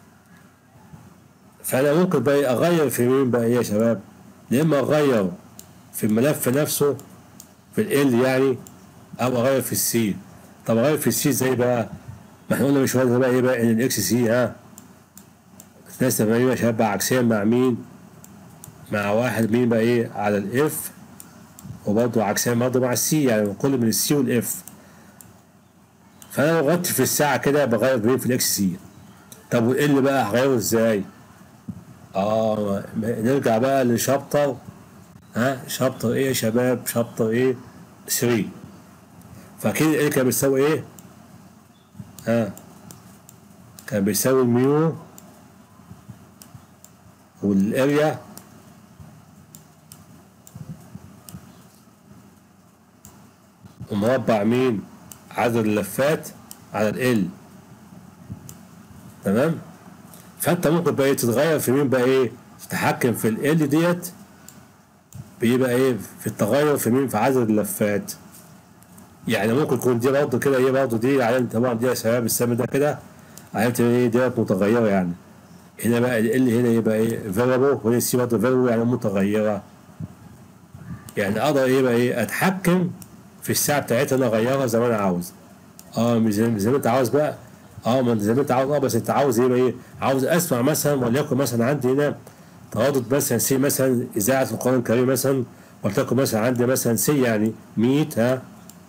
فانا ممكن بقى إيه اغير في مين بقى ايه يا شباب؟ يا اما اغير في الملف نفسه في ال يعني، او اغير في السي. طب اغير في السي ازاي بقى؟ ما احنا قلنا من شويه بقى ايه بقى؟ ان الاكس سي ها 83 يا شباب بقى عكسيا مع مين؟ مع واحد مين بقى ايه؟ على الاف، وبرضه عكسيا برضه مع السي، يعني كل من السي والاف. فانا لو غيرت في الساعه كده بغير بين في الاكس سي. طب والال بقى هغيره ازاي؟ نرجع بقى لشابتر ها، شابتر ايه يا شباب؟ شابتر ايه؟ 3. فاكيد ال كان بيساوي ايه؟ ها كان بيساوي الميو والاريا ومربع مين؟ عدد اللفات على ال. تمام. فانت ممكن بقى تتغير في مين بقى ايه؟ تتحكم في ال ديت، بيبقى ايه؟ في التغير في مين؟ في عدد اللفات. يعني ممكن يكون دي برضه كده ايه برضه دي علامة، طبعا دي يا شباب السهم ده كده علامة ايه؟ ديت متغيرة يعني. هنا بقى ال هنا يبقى ايه؟ فيرابل، وهنا السي برضه فيرابل يعني متغيرة. يعني اقدر ايه بقى ايه؟ اتحكم في الساعة بتاعتها انا اغيرها زي ما انا عاوز. مش زي ما انت عاوز بقى. ما انت زي ما انت عاوز بس انت عاوز ايه بقى ايه؟ عاوز اسمع مثلا، وليكن مثلا عندي هنا تردد مثلا سي مثلا اذاعة القرآن الكريم مثلا، ولتكن مثلا عندي مثلا سي يعني 100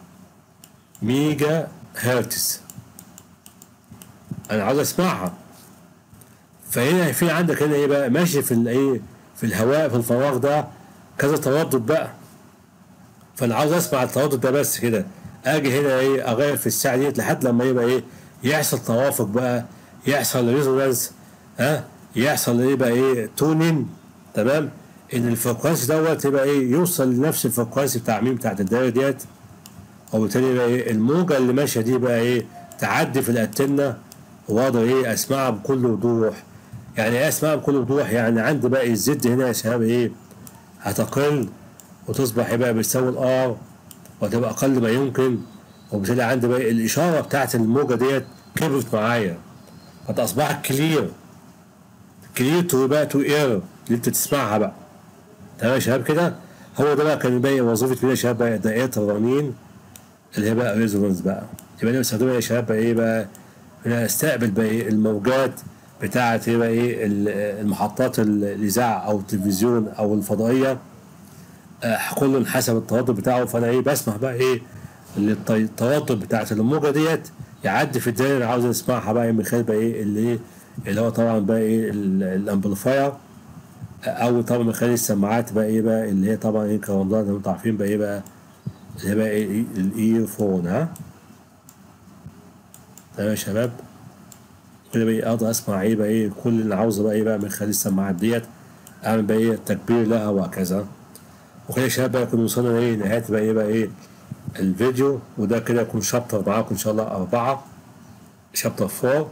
ميجا هرتز، انا عاوز اسمعها. فهنا في عندك هنا ايه بقى؟ ماشي في الايه؟ في الهواء في الفراغ ده كذا تردد بقى، فانا عاوز اسمع التردد ده بس كده. اجي هنا ايه؟ اغير في الساعه ديت لحد لما يبقى ايه؟ يحصل توافق بقى، يحصل ريزونانس يحصل ايه بقى ايه؟ تونين. تمام. ان الفريكونسي دوت يبقى ايه؟ يوصل لنفس الفريكونسي بتاع مين؟ بتاعت الدايره ديت. وبالتالي بقى ايه؟ الموجه اللي ماشيه دي بقى ايه؟ تعدي في الانتنه، واقدر ايه؟ اسمعها بكل وضوح. يعني ايه اسمعها بكل وضوح؟ يعني عندي بقى الزد هنا يا شباب ايه؟ هتقل وتصبح بقى بتساوي الار، وتبقى اقل ما يمكن. وبالتالي عندي بقى الاشاره بتاعت الموجه ديت كبرت معايا، فاصبحت كلير تو بقى تو اير اللي انت تسمعها بقى. تمام يا شباب كده. هو ده بقى كان باقي وظيفه مين يا شباب بقى؟ دائره الرنين اللي هي بقى ريزونانس بقى. يبقى انا بستخدمها يا شباب بقى ايه بقى؟ انا استقبل بقى إيه؟ الموجات بتاعت ايه بقى ايه؟ المحطات الاذاعه او التلفزيون او الفضائيه، كله حسب التردد بتاعه. فانا ايه؟ بسمع بقى ايه؟ اللي التردد بتاعت الموجة ديت يعدي في الدايرة اللي عاوز نسمعها بقى من خلال بقى ايه اللي هو طبعا بقى ايه الامبليفاير، او طبعا من خلال السماعات بقى ايه بقى اللي هي طبعا ايه كرامبلات زي ما انتوا عارفين بقى ايه بقى اللي هي بقى ايه الاير فون. ها تمام يا شباب، كده بقى إيه اقدر اسمع ايه بقى ايه كل اللي عاوزه بقى ايه بقى من خلال السماعات ديت، اعمل بقى ايه تكبير لها وهكذا. وكده يا شباب بقى كنا وصلنا ايه نهاية بقى ايه الفيديو، وده كده يكون شابتر معاكم ان شاء الله 4، شابتر 4.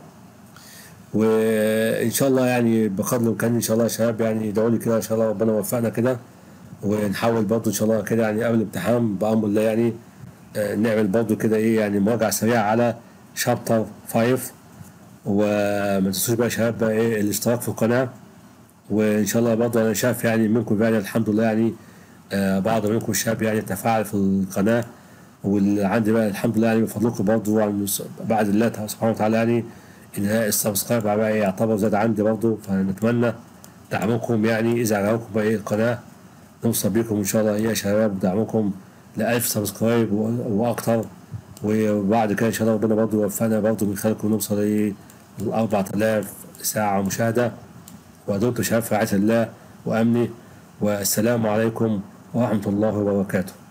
وان شاء الله يعني بقدر الامكان ان شاء الله يا شباب يعني ادعوا لي كده ان شاء الله ربنا يوفقنا كده، ونحاول برضه ان شاء الله كده يعني قبل الامتحان بامر الله يعني نعمل برضه كده ايه يعني مراجعه سريعه على شابتر 5. وما تنسوش بقى يا شباب بقى ايه الاشتراك في القناه. وان شاء الله برضه انا شايف يعني منكم يعني الحمد لله يعني بعض منكم الشباب يعني تفاعل في القناه، واللي عندي بقى الحمد لله يعني من فضلكم برضه يعني بعد الله سبحانه وتعالى يعني ان السبسكرايب بقى يعتبر زاد عندي برضه، فنتمنى دعمكم يعني اذا عجبكم بقى ايه القناه نوصل بيكم ان شاء الله يا شباب دعمكم ل1000 سبسكرايب واكتر. وبعد كده ان شاء الله ربنا برضه يوفقنا برضه من خلالكم نوصل ايه ل 4000 ساعه مشاهده. ودمتم شباب في رعايه الله وامنه، والسلام عليكم ورحمه الله وبركاته.